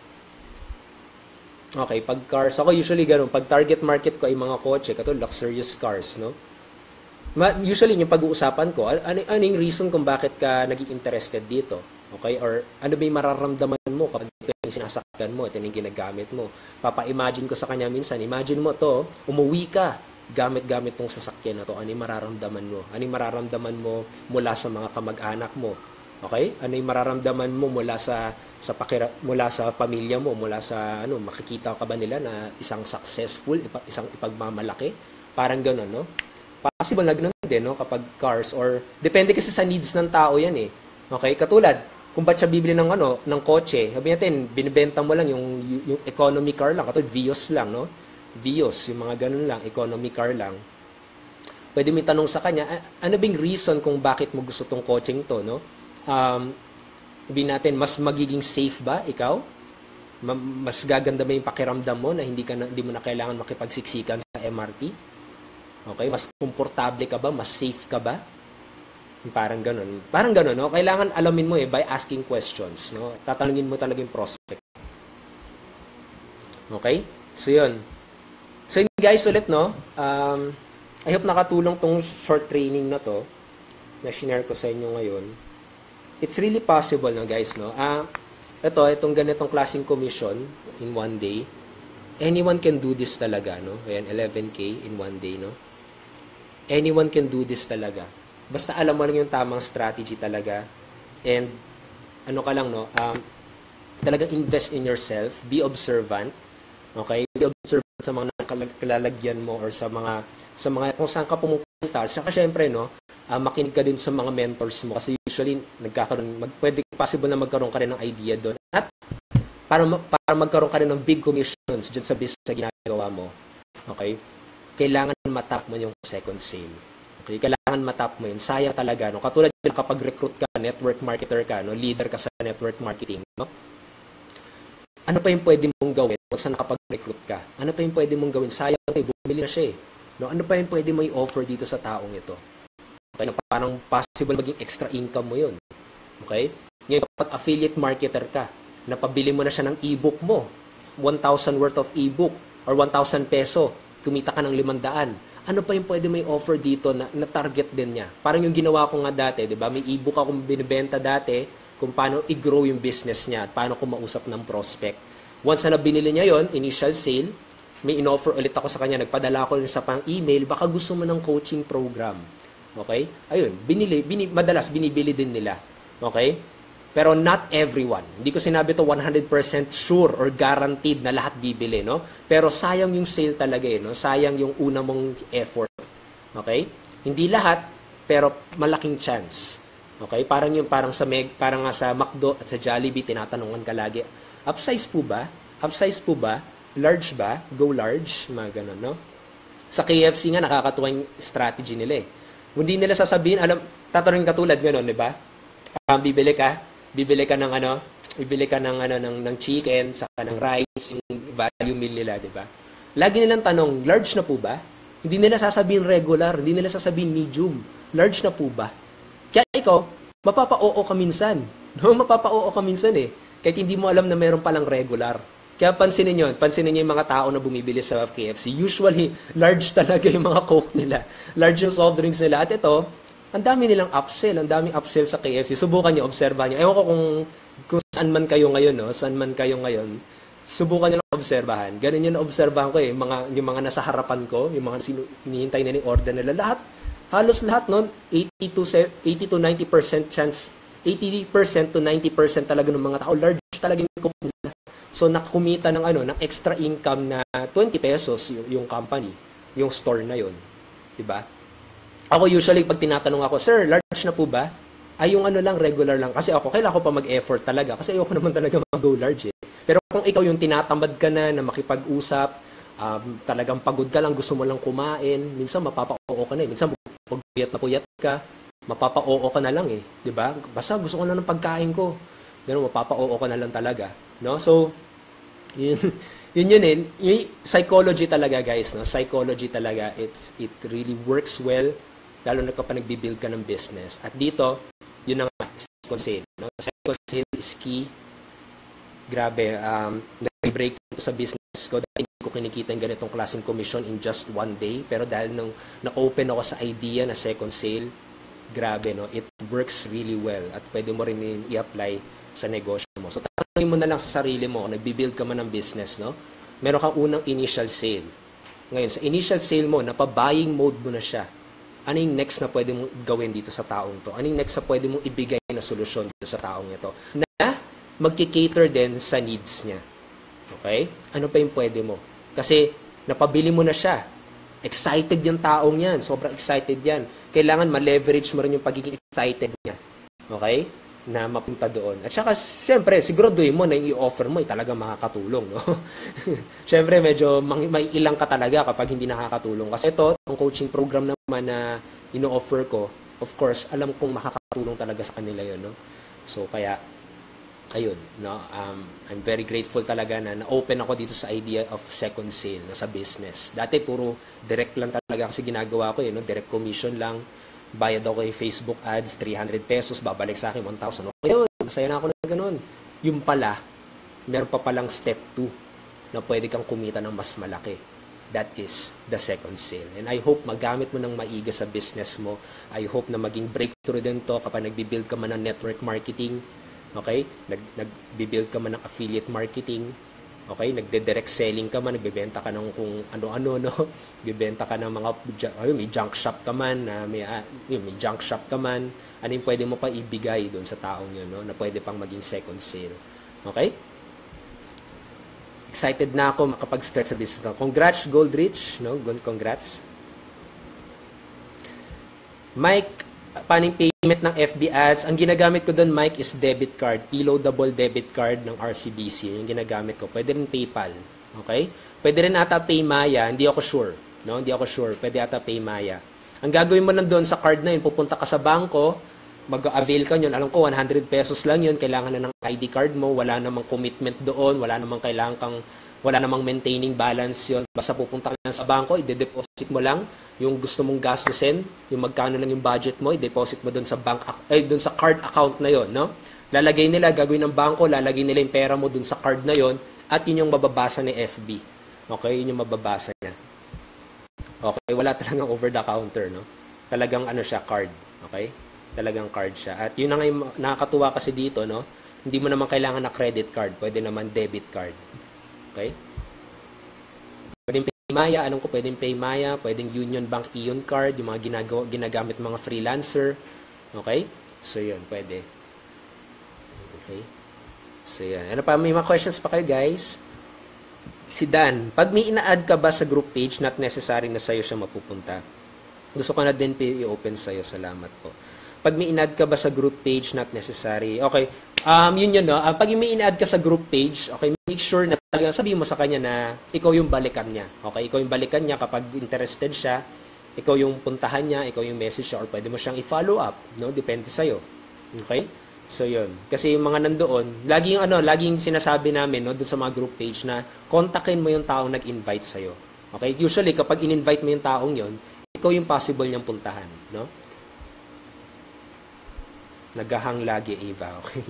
okay, pag cars, ako usually ganun, pag target market ko ay mga kotse, kato luxurious cars, no? Ma usually, yung pag-uusapan ko, ano, ano yung reason kung bakit ka naging interested dito? Okay? Or ano ba yung mararamdaman mo kapag ito yung sinasakyan mo, ito yung ginagamit mo? Papa-imagine ko sa kanya minsan, imagine mo to, umuwi ka, gamit-gamit tong sasakyan na to, ano yung mararamdaman mo? Ano yung mararamdaman mo mula sa mga kamag-anak mo? Okay? Ano yung mararamdaman mo mula sa sa pakira, mula sa pamilya mo, mula sa ano, makikita ka ba nila na isang successful, isang ipagmamalaki? Parang gano'n, no? Possible na gano'n din, no? Kapag cars or depende kasi sa needs ng tao 'yan eh. Okay? Katulad kung ba't siya bibili ng ano, ng kotse, sabi natin, binibenta mo lang yung yung economy car lang, katulad Vios lang, no? Vios, yung mga ganun lang, economy car lang. Pwede mo tanong sa kanya, ano bang reason kung bakit mo gusto tong coaching to, no? Um, sabihin natin, mas magiging safe ba ikaw? Mas gaganda ba yung pakiramdam mo na hindi, ka na, hindi mo na kailangan makipagsiksikan sa M R T? Okay? Mas komportable ka ba? Mas safe ka ba? Parang ganun. Parang ganun, no? Kailangan alamin mo eh by asking questions, no? Tatanungin mo talaga yung prospect. Okay? So, yun. So, yun guys, ulit, no? Um, I hope nakatulong tong short training na to na shinare ko sa inyo ngayon. It's really possible, no, guys, no? Ah, ito, itong ganitong klaseng commission in one day. Anyone can do this talaga, no? Ayan, eleven K in one day, no? Anyone can do this talaga. Basta alam mo lang yung tamang strategy talaga. And, ano ka lang, no? Um, talagang invest in yourself. Be observant. Okay? Be observant sa mga kalalagyan mo or sa mga, sa mga, kung saan ka pumupunta. Saka syempre, no? Uh, makinig ka din sa mga mentors mo. Kasi usually, nagkakaroon, mag, pwede, possible na magkaroon ka rin ng idea doon. At, para, para magkaroon ka rin ng big commissions dyan sa business na ginagawa mo. Okay? Kailangan matap mo yung second sale. Okay, kailangan matap mo yun. Sayang talaga, no? Katulad yun kapag recruit ka, network marketer ka, no? Leader ka sa network marketing, no? Ano pa yung pwede mong gawin kung saan nakapag-recruit ka? Ano pa yung pwede mong gawin? Sayang, eh, bumili na siya, eh. No? Ano pa yung pwede mo i-offer dito sa taong ito? Okay, no? Parang possible maging extra income mo yun. Okay? Ngayon, kapag affiliate marketer ka, napabili mo na siya ng e-book mo, one thousand worth of e-book, or one thousand peso, kumita ka ng limandaan. Ano pa yung pwede may offer dito na, na target din niya? Parang yung ginawa ko nga dati, di ba? May e-book akong binibenta dati kung paano i-grow yung business niya at paano kumausap ng prospect. Once na binili niya yon, initial sale, may in-offer ulit ako sa kanya, nagpadala ko rin sa pang email, baka gusto mo ng coaching program. Okay? Ayun, binili, bini, madalas binibili din nila. Okay? Pero not everyone. Hindi ko sinabi to one hundred percent sure or guaranteed na lahat bibili, no? Pero sayang yung sale talaga, eh, no? Sayang yung una mong effort. Okay? Hindi lahat, pero malaking chance. Okay? Parang yung parang sa Meg, parang nga sa McDo at sa Jollibee tinatanungan ka lagi, upsize po ba? Upsize po ba? Large ba? Go large, mga ganun, no? Sa K F C nga nakakatuwa yung strategy nila, eh. Hindi nila sasabihin, alam, tatanungin katulad ganun, di ba? Um, bibili ka, bibili ka ng ano, bibili ka ng ano ng ng chicken, saka ng rice, yung value meal nila, 'di ba? Lagi nilang tanong, large na po ba? Hindi nila sasabihin regular, hindi nila sasabihin medium. Large na po ba? Kaya ikaw, mapapa-oo ka minsan. No, mapapa-oo ka minsan eh. Kahit hindi mo alam na meron palang regular. Kaya pansinin niyo, pansinin niyo yung mga tao na bumibili sa K F C. Usually, large talaga yung mga Coke nila. Large yung soft drinks nila. At ito, ang dami nilang upsell, ang daming upsell sa K F C. Subukan niyo, obserbahan niyo. Ewan ko kung, kung saan man kayo ngayon, no? Saan man kayo ngayon. Subukan niyo lang obserbahan. Ganun yung obserbahan ko eh. Mga, yung mga nasa harapan ko, yung mga hinihintay na yung order nila. Lahat, halos lahat, no? eighty to ninety percent chance, eighty percent to ninety percent talaga ng mga tao. Large talaga yung company nila. So, nakumita ng ano, ng extra income na twenty pesos yung, yung company, yung store na yon, diba? Ako usually, pag tinatanong ako, sir, large na po ba? Ay, yung ano lang, regular lang. Kasi ako, kailangan ko pa mag-effort talaga. Kasi ayoko naman talaga mag-go large eh. Pero kung ikaw yung tinatamad ka na na makipag-usap, um, talagang pagod ka lang, gusto mo lang kumain, minsan mapapa-oo ka na eh. Minsan pag puyat na puyat ka, mapapa-oo ka na lang eh. Diba? Basta gusto ko na ng pagkain ko. Ganun, mapapa-oo ka na lang talaga. No? So, yun, yun yun eh. Yung psychology talaga guys. No? Psychology talaga. It, it really works well, lalo na kapag nagbibuild ka ng business. At dito, yun ang second sale. No? Second sale is key. Grabe, um, nag-break sa business ko dahil hindi ko kinikita yung ganitong klaseng commission in just one day. Pero dahil nung na-open ako sa idea na second sale, grabe, no? It works really well at pwede mo rin i-apply sa negosyo mo. So, tanongin mo na lang sa sarili mo, nagbibuild ka man ng business, no? Meron kang unang initial sale. Ngayon, sa initial sale mo, napa-buying mode mo na siya. Ano yung next na pwede mong gawin dito sa taong to? Ano yung next na pwede mong ibigay na solusyon dito sa taong ito? Na magki-cater din sa needs niya. Okay? Ano pa yung pwede mo? Kasi napabili mo na siya. Excited yung taong yan. Sobrang excited yan. Kailangan ma-leverage mo rin yung pagiging excited niya. Okay? Na mapunta doon. At saka, syempre, siguraduhin mo na yung i-offer mo ay talaga makakatulong. No? Syempre, medyo may ilang ka talaga kapag hindi nakakatulong. Kasi ito, ang coaching program naman na ino-offer ko, of course, alam kong makakatulong talaga sa kanila yun. No? So, kaya, ayun, no? Um, I'm very grateful talaga na na-open ako dito sa idea of second sale no, sa business. Dati puro direct lang talaga kasi ginagawa ko, eh, no? Direct commission lang. Bayad ako kay Facebook ads, three hundred pesos, babalik sa akin one thousand. Okay, yun, masaya na ako na ganun. Yung pala, meron pa palang step two na pwede kang kumita ng mas malaki. That is the second sale. And I hope magamit mo ng maiga sa business mo. I hope na maging breakthrough din to kapag nagbi-build ka man ng network marketing. Okay? Nag, nag-build ka man ng affiliate marketing. Okay? Nagde-direct selling ka man, nagbebenta ka ng kung ano-ano, no? Bibenta ka ng mga, ayun, may junk shop ka man, uh, may, uh, yun, may junk shop ka man. Ano yung pwede mo pa ibigay doon sa taong yun, no? Na pwede pang maging second sale. Okay? Excited na ako makapag-start sa business na. Congrats, Goldrich, no? Congrats. Mike, paano yung payment ng F B ads? Ang ginagamit ko doon, Mike, is debit card. E-loadable debit card ng R C B C. Yung ginagamit ko. Pwede rin PayPal. Okay? Pwede rin ata Paymaya. Hindi ako sure. No? Hindi ako sure. Pwede ata Paymaya. Ang gagawin mo nandoon sa card na yun, pupunta ka sa bangko, mag-avail ka yun. Alam ko, one hundred pesos lang yun. Kailangan na ng I D card mo. Wala namang commitment doon. Wala namang kailangan kang wala namang maintaining balance yon. Basta pupunta ka lang sa bangko, i-deposit mo lang yung gusto mong gastusin, yung magkano lang yung budget mo, i-deposit mo doon sa bank, eh, doon sa card account na yon, no? Lalagay nila, gagawin ng bangko, lalagay nila yung pera mo doon sa card na yon, at yun yung mababasa ni F B. Okay, yun yung mababasa niya. Okay, wala talagang over the counter, no? Talagang ano siya, card. Okay? Talagang card siya. At yun na nga yung nakakatuwa kasi dito, no? Hindi mo naman kailangan na credit card, pwede naman debit card. Okay? Pwedeng Paymaya, alam ko pwedeng Paymaya, pwedeng Union Bank Ion Card, yung mga ginagawa, ginagamit mga freelancer. Okay? So, yun, pwede. Okay? So, yan. Ano pa, may mga questions pa kayo, guys? Si Dan, pag may ina-add ka ba sa group page, not necessary na sa'yo siya mapupunta. Gusto ko na din i-open sa'yo. Salamat po. Pag may in-add ka ba sa group page, not necessary. Okay. Um, yun yun, no? Uh, pag may in-add ka sa group page, okay, make sure na talagang sabihin mo sa kanya na ikaw yung balikan niya. Okay? Ikaw yung balikan niya kapag interested siya, ikaw yung puntahan niya, ikaw yung message siya, or pwede mo siyang i-follow up, no? Depende sa'yo. Okay? So, yun. Kasi yung mga nandoon, laging, ano, laging sinasabi namin, no, doon sa mga group page na kontakin mo yung taong nag-invite sa'yo. Okay? Usually, kapag in-invite mo yung taong yun, ikaw yung possible niyang puntahan, no? Nagahang lagi, Eva. Okay.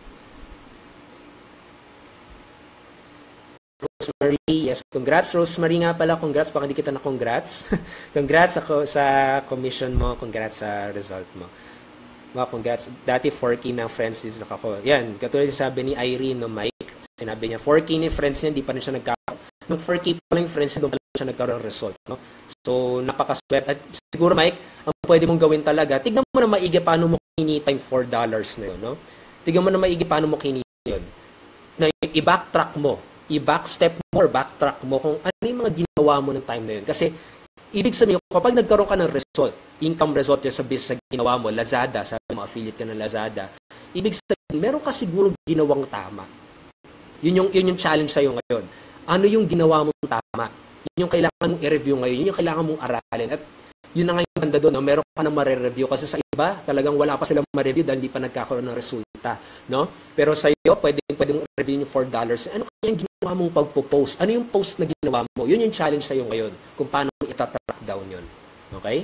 Rosemary, yes. Congrats, Rosemary nga pala. Congrats. Baka hindi kita na congrats. Congrats ako sa commission mo. Congrats sa result mo. Mga congrats. Dati four K na friends din ako. Yan. Katulad yung sabi ni Irene, no, Mike. Sinabi niya, four K ni friends niya, hindi pa rin siya nagkakaroon. Nung four K pa lang yung friends niya, doon pa lang siya nagkaroon ng result. No? So, napakaswerte. At siguro, Mike, ang pwede mong gawin talaga, tignan mo na maigi paano mo kinita yung four dollars na yun. No? Tignan mo na maigi paano mo kinita yun. Na i-backtrack mo. I-backstep mo or backtrack mo kung ano yung mga ginawa mo ng time na yun. Kasi, ibig sabihin, kapag nagkaroon ka ng result, income result yun sa business na ginawa mo, Lazada, sabi mo, affiliate ka ng Lazada, ibig sabihin, meron ka siguro ginawang tama. Yun yung, yun yung challenge sa'yo ngayon. Ano yung ginawa mong tama? Yun yung kailangan mong i-review ngayon. Yun yung kailangan mong aralin. At yun na nga yung banda doon, no? Meron ka na ma-review. Kasi sa iba, talagang wala pa silang ma-review dahil hindi pa nagkakaroon ng resulta. No? Pero sa iyo, pwede, pwede mong review yung four dollars. Ano kaya yung ginawa mong pagpo-post? Ano yung post na ginawa mo? Yun yung challenge sa'yo ngayon. Kung paano mo itatrack down yun. Okay?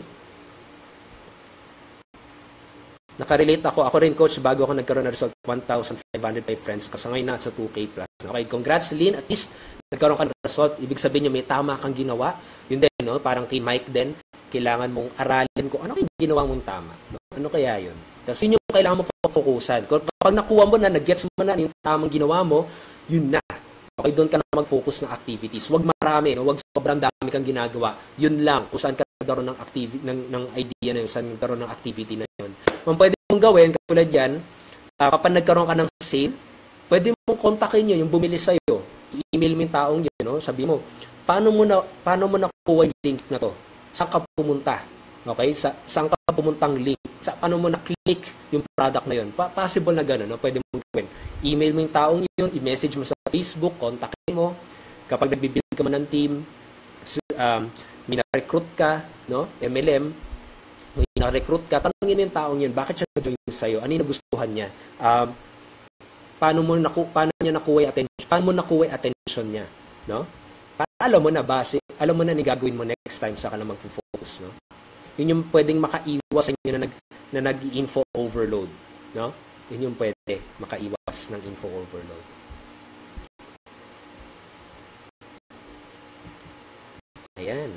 Nakarelate ako. Ako rin, coach, bago ako nagkaroon ng result, one thousand five hundred five friends. Kasi ngayon nasa two K plus. Okay, congrats, Lynn. At least, nagkaroon ka ng result. Ibig sabihin nyo, may tama kang ginawa. Yun din, no? Parang kay Mike din, kailangan mong aralin kung ano yung ginawa mong tama. No? Ano kaya yun? Tapos yun yung kailangan mo focusan. Kapag nakuha mo na, nag-gets mo na yung tamang ginawa mo, yun na. Okay, doon ka na mag-focus ng activities. Huwag marami, no? Huwag sobrang dami kang ginagawa. Yun lang, kung saan ka nagkaroon ng, activi- ng, ng idea na yun, saan nagkaroon ng activity na yun. Kung pwede mong gawin, katulad yan, uh, kapag nagkaroon ka ng sale, pwede mong kontakin yun, yung bumili sa'yo. I-email mo yung taong yun, no? Sabi mo, paano mo na, paano mo nakuha yung link na to? Saan ka pumunta? Okay? Sa, saan ka pumuntang link? Sa, paano mo na-click yung product na yun? Pa- possible na gano'n, no? Pwede mong gawin. Email mo yung taong yun, i-message mo sa Facebook, kontakin mo. Kapag nagbibuild ka man ng team, um, mina-recruit ka, no? M L M, may na-recruit ka, tanongin mo yung taong yun, bakit siya nag-join sa'yo? Ano yung nagustuhan niya? Um, paano mo naku paano niya nakuha yung attention? Paano mo nakuha yung attention niya? No? Para alam mo na base, alam mo na ni gagawin mo next time sa ka na mag-focus, no? Yun yung pwedeng makaiwas sa inyo na nag na nag-info overload, no? Yun yung pwede makaiwas ng info overload. Ayan.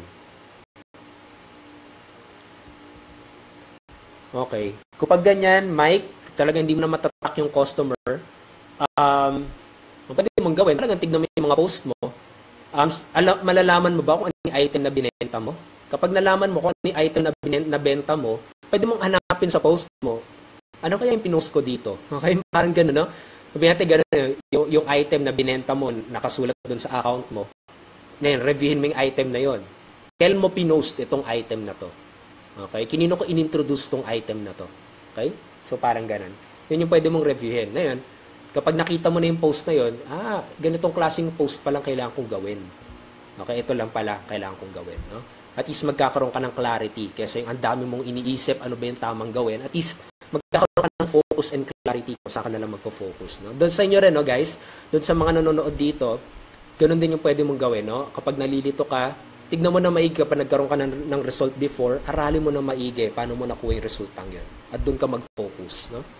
Okay. Kapag ganyan, Mike, talagang hindi mo na matatak yung customer, um, pwede mong gawin, talagang tignan mo yung mga post mo. Um, alam, malalaman mo ba kung ano yung item na binenta mo? Kapag nalaman mo kung ano yung item na binenta mo, pwede mong hanapin sa post mo, ano kaya yung pinost ko dito? Okay, parang gano'n, no? Sabihin natin gano'n, yung, yung item na binenta mo, nakasulat doon sa account mo, ngayon, reviewin mo yung item na yon. Kailan mo pinost itong item na to? Okay, kinino ko inintroduce tong item na to? Okay? So, parang gano'n. Yun yung pwede mong reviewin. Ngayon, kapag nakita mo na yung post na yon, ah, ganitong klaseng post pa lang kailangan kong gawin. Okay, ito lang pala kailangan kong gawin, no? At least magkakaroon ka ng clarity kasi ang dami mong iniisip ano ba yung tamang gawin. At least magkakaroon ka ng focus and clarity kung saan ka na lang magpo-focus, no? Doon sa inyo rin, no, guys, doon sa mga nanonood dito, ganun din yung pwede mong gawin, no? Kapag nalilito ka, tignan mo na maigi kapag nagkaroon ka ng, ng result before, aralin mo na maigi paano mo nakuha yung resultang yun. At doon ka mag-focus, no?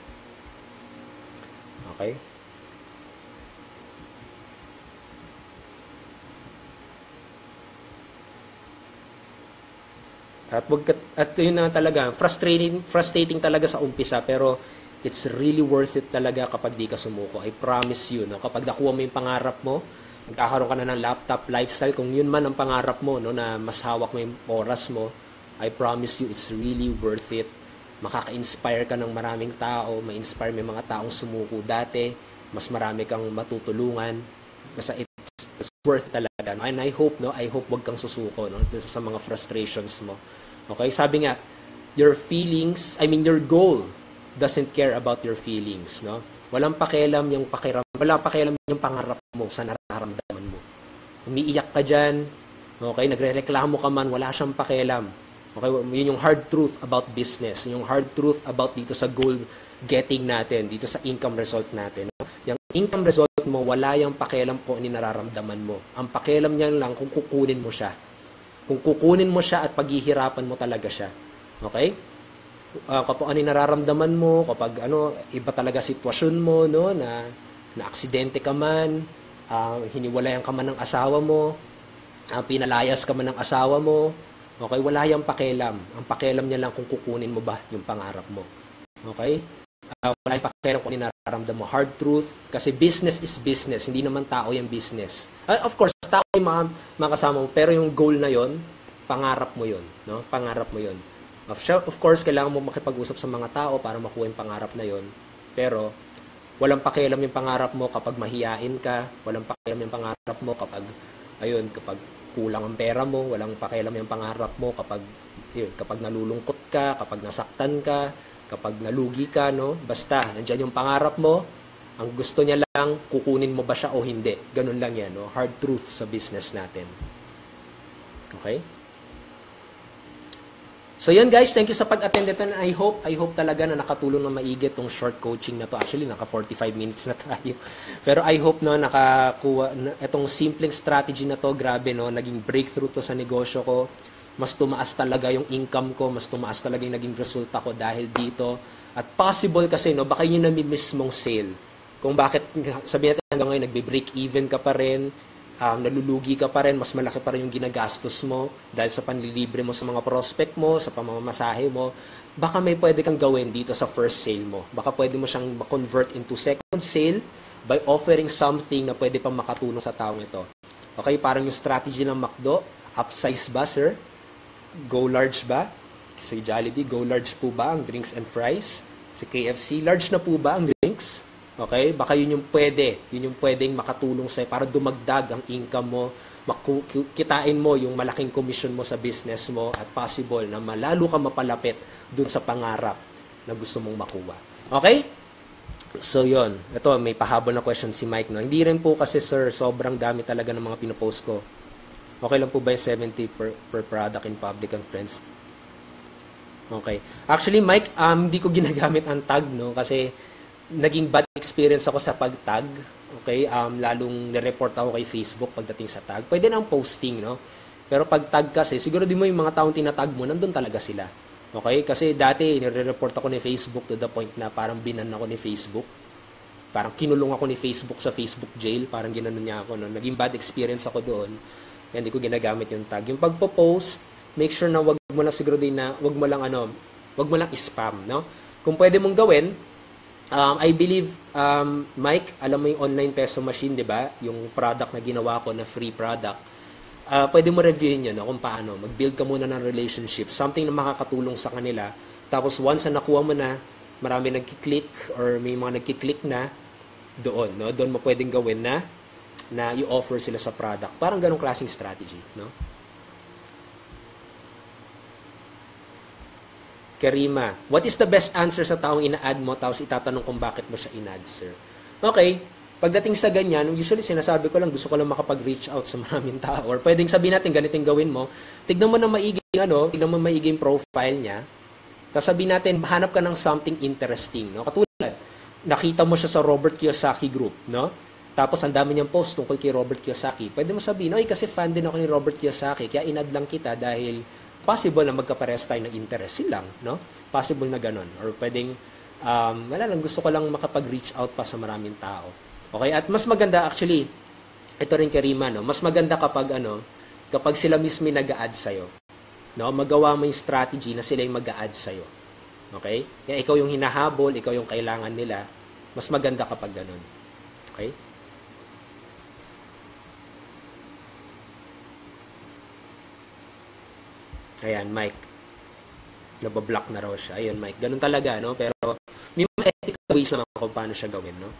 Okay? At wag ka, at yun na talaga, frustrating frustrating talaga sa umpisa, pero it's really worth it talaga kapag di ka sumuko. I promise you, no? Kapag nakuha mo yung pangarap mo, magkakaroon ka na ng laptop lifestyle, kung yun man ang pangarap mo, no, na mas hawak mo yung oras mo, I promise you, it's really worth it. Makaka-inspire ka ng maraming tao, ma-inspire may mga taong sumuko dati, mas marami kang matutulungan. Basta it's, it's worth it talaga. And I hope, no, I hope wag kang susuko, no, sa mga frustrations mo. Okay, sabi nga, your feelings, I mean your goal doesn't care about your feelings, no? Walang pakialam yung pakiram, walang pakialam yung pangarap mo sa nararamdaman mo. Umiiyak ka diyan, okay, nagrereklamo ka man, wala siyang pakialam. Okay, yun yung hard truth about business, yung hard truth about dito sa goal getting natin, dito sa income result natin. No? Yung income result mo, wala yung pakialam kung ano nararamdaman mo. Ang pakialam niya lang kung kukunin mo siya. Kung kukunin mo siya at paghihirapan mo talaga siya. Okay? Uh, kapag ano nararamdaman mo, kapag ano, iba talaga sitwasyon mo, no, na na aksidente ka man, uh, hiniwalayan ka man ng asawa mo, uh, pinalayas ka man ng asawa mo, okay, wala yung pakialam. Ang pakialam niya lang kung kukunin mo ba yung pangarap mo. Okay? Uh, wala yung pakialam kung ano nararamdaman mo. Hard truth, kasi business is business, hindi naman tao yung business. Uh, of course, tao yung mga, mga kasama mo, pero yung goal na yon, pangarap mo yon, no? Pangarap mo yon. Of, of course, kailangan mo makipag-usap sa mga tao para makuha yung pangarap na yon. Pero, walang pakialam yung pangarap mo kapag mahiyain ka, walang pakialam yung pangarap mo kapag, ayun, kapag kulang ang pera mo, walang pakialam yung pangarap mo kapag, yun, kapag nalulungkot ka, kapag nasaktan ka, kapag nalugi ka, no? Basta, nandiyan yung pangarap mo, Ang gusto niya lang, kukunin mo ba siya o hindi. Ganun lang yan, no? Hard truth sa business natin. Okay? So yun guys, thank you sa pag-attend ito. I hope, I hope talaga na nakatulong na maigi itong short coaching na to. Actually, naka forty-five minutes na tayo. Pero I hope no, nakakuha, na, itong simpleng strategy na to, grabe no, naging breakthrough to sa negosyo ko. Mas tumaas talaga yung income ko, mas tumaas talaga yung naging resulta ko dahil dito. At possible kasi, no, baka yun na mismong sale. Kung bakit, sabihin natin hanggang ngayon, nagbe-break even ka pa rin, Um, nalulugi ka pa rin, mas malaki pa rin yung ginagastos mo dahil sa panlilibre mo sa mga prospect mo, sa pamamasahe mo, baka may pwede kang gawin dito sa first sale mo. Baka pwede mo siyang ma-convert into second sale by offering something na pwede pang makatulong sa taong ito. Okay, parang yung strategy ng McDo, upsize ba, sir? Go large ba? Si Jollibee, go large po ba ang drinks and fries? Si K F C, large na po ba ang drinks? Okay? Baka yun yung pwede. Yun yung pwedeng makatulong sa'yo para dumagdag ang income mo, kitain mo yung malaking commission mo sa business mo at possible na malalo ka mapalapit dun sa pangarap na gusto mong makuha. Okay? So, yun. Ito, may pahabol na question si Mike. No? Hindi rin po kasi, sir, sobrang dami talaga ng mga pinopost ko. Okay lang po ba yung seventy per, per product in public and friends? Okay. Actually, Mike, um, hindi ko ginagamit ang tag, no? Kasi naging bad experience ako sa pag-tag. Okay? Um, lalong nireport ako kay Facebook pagdating sa tag. Pwede na ang posting, no? Pero pag tag kasi, siguro di mo yung mga taong tinatag mo, nandun talaga sila. Okay? Kasi dati, nire-report ako ni Facebook to the point na parang binan ako ni Facebook. Parang kinulong ako ni Facebook sa Facebook jail. Parang ginanon niya ako, no? Naging bad experience ako doon. Kaya hindi ko ginagamit yung tag. Yung pagpo-post, make sure na wag mo lang siguro din na, wag mo lang ano, wag mo lang spam, no? Kung pwede mong gawin, Um, I believe, um, Mike, alam mo yung online peso machine, di ba? Yung product na ginawa ko na free product. Uh, pwede mo reviewin yun, no? Kung paano. Mag-build ka muna ng relationship. Something na makakatulong sa kanila. Tapos once na nakuha mo na, marami nagkiklik or may mga nagkiklik na, doon, no? Doon mo pwedeng gawin na, na i-offer sila sa product. Parang ganong klaseng strategy, no? Karima, what is the best answer sa taong ina-add mo tapos itatanong kung bakit mo siya in-add, sir? Okay, pagdating sa ganyan, usually sinasabi ko lang, gusto ko lang makapag-reach out sa maraming tao. Or pwedeng sabihin natin, ganitong gawin mo, tignan mo na maiging, ano, tignan mo maiging profile niya, tapos sabihin natin, hanap ka ng something interesting. No? Katulad, nakita mo siya sa Robert Kiyosaki group, no? Tapos ang dami niyang post tungkol kay Robert Kiyosaki. Pwede mo sabihin, oy, kasi fan din ako ni Robert Kiyosaki, kaya in-add lang kita dahil possible na magkapares tayo ng interest. Yun lang, no? Possible na ganun. Or pwedeng, um, wala lang, gusto ko lang makapag-reach out pa sa maraming tao. Okay? At mas maganda, actually, ito rin kay Rima, no? Mas maganda kapag, ano, kapag sila mismo nag-a-add sa'yo. No? Magawa mo yung strategy na sila yung mag-a-add sa'yo. Okay? Kaya ikaw yung hinahabol, ikaw yung kailangan nila. Mas maganda kapag ganun. Okay? Ayan, Mike. Nabablock na raw siya. Ayun, Mike. Ganun talaga, no? Pero may mga ethical ways naman kung paano siya gawin, no?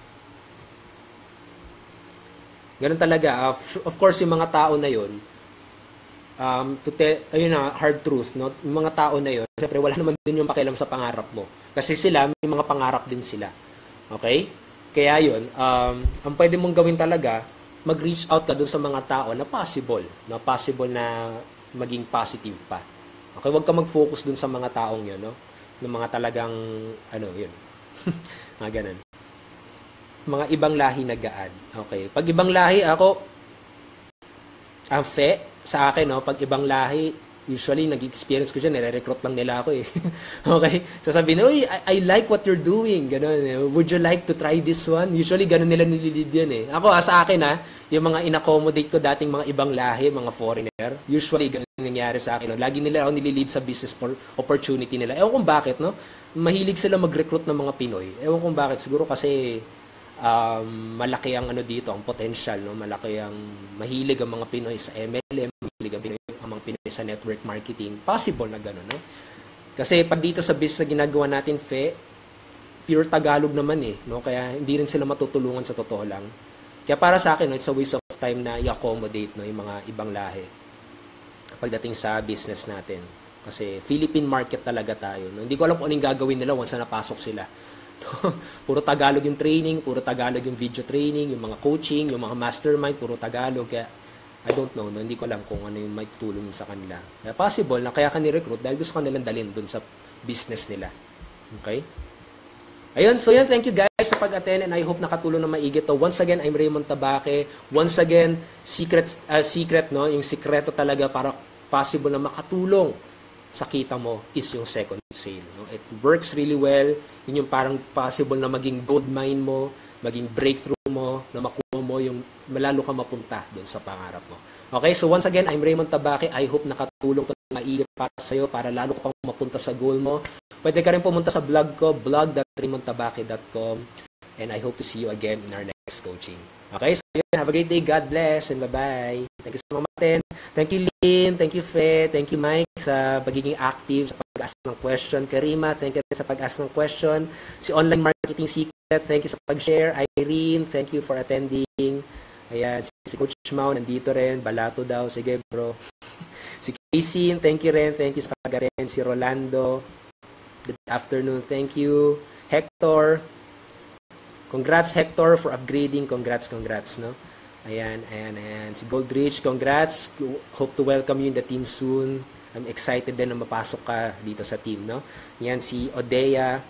Ganun talaga. Uh, of course, yung mga tao na yun, um, to tell, ayun na, hard truth, no? Yung mga tao na yun, syempre, wala naman din yung pakialam sa pangarap mo. Kasi sila, may mga pangarap din sila. Okay? Kaya yun, um, ang pwede mong gawin talaga, mag-reach out ka dun sa mga tao na possible, na possible na maging positive pa. Okay, wag ka mag-focus dun sa mga taong yun, no? Ng mga talagang, ano, yun. Mga ganun. Mga ibang lahi nag-a-add. Okay. Pag ibang lahi, ako, ang fe, sa akin, no? Pag ibang lahi, usually, nag-experience ko dyan, nire-recruit lang nila ako, eh. Okay? Sasabihin, uy, I, I like what you're doing. Ganun. Would you like to try this one? Usually, ganun nila nililid yan, eh. Ako, sa akin, ha, yung mga in-accommodate ko dating mga ibang lahi, mga foreigner, usually, ganun nangyari sa akin. No? Lagi nila ako nililid sa business for opportunity nila. Ewan kung bakit, no? Mahilig sila mag-recruit ng mga Pinoy. Ewan kung bakit. Siguro kasi um, malaki ang ano dito, ang potential, no? Malaki ang mahilig ang mga Pinoy sa M L M, mahilig ang Pinoy ang Pinoy sa network marketing. Possible na gano'n, no? Kasi pag dito sa business na ginagawa natin, Fe, pure Tagalog naman eh, no? Kaya hindi rin sila matutulungan sa totoo lang. Kaya para sa akin, no, it's a waste of time na i-accommodate, no, yung mga ibang lahi pagdating sa business natin. Kasi Philippine market talaga tayo, no? Hindi ko alam kung anong gagawin nila once na napasok sila. Puro Tagalog yung training, puro Tagalog yung video training, yung mga coaching, yung mga mastermind, puro Tagalog. Kaya, I don't know, no? Hindi ko alam kung ano yung may tutulong sa kanila. Kaya possible na kaya ka ni-recruit dahil gusto ka nilang dalhin dun sa business nila. Okay? Ayun, so yun, thank you guys sa pag-attend and I hope nakatulong na maigi to. Once again, I'm Raymond Tabaque. Once again, secret, uh, secret, no? Yung sikreto talaga para possible na makatulong sa kita mo is yung second sale. No? It works really well. Yun yung parang possible na maging gold mine mo, maging breakthrough mo, na makuha mo yung malalo ka mapunta doon sa pangarap mo. Okay, so once again, I'm Raymond Tabaque. I hope nakatulong to na maigi para sa'yo, para lalo ka pang mapunta sa goal mo. Pwede ka rin pumunta sa blog ko, blog dot raymond tabaque dot com, and I hope to see you again in our next coaching. Okay, so yun, have a great day. God bless and bye-bye. Thank you so much. Thank you, Lynn. Thank you, Fe. Thank you, Mike, sa pagiging active, sa pag-ask ng question. Karima, thank you sa pag-ask ng question. Si Online Marketing Secret, thank you sa pag-share. Irene, thank you for attending. Ayan, si Coach Mau, nandito rin. Balato daw. Sige, bro. Si Casey, thank you rin. Thank you sa pag-aren. Si Rolando, good afternoon. Thank you. Hector, congrats, Hector, for upgrading. Congrats, congrats, no? Ayan, ayan, ayan. Si Goldrich, congrats. Hope to welcome you in the team soon. I'm excited din na mapasok ka dito sa team, no? Ayan, si Odea.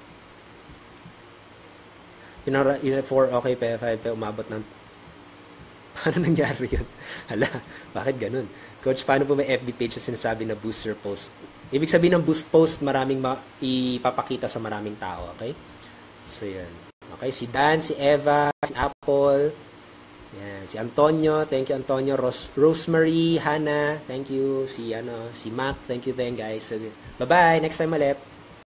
Pinara, yun, four, okay, P five, umabot ng... Paano nangyari yun? Hala, bakit ganun? Coach, paano po may F B page na sinasabi na booster post? Ibig sabihin ng boost post, maraming ma ipapakita sa maraming tao, okay? So, yan. Okay, si Dan, si Eva, si Apple, yan, si Antonio, thank you Antonio, Ros Rosemary, Hannah, thank you, si ano, si Mac, thank you then guys. So, bye-bye, next time ulit.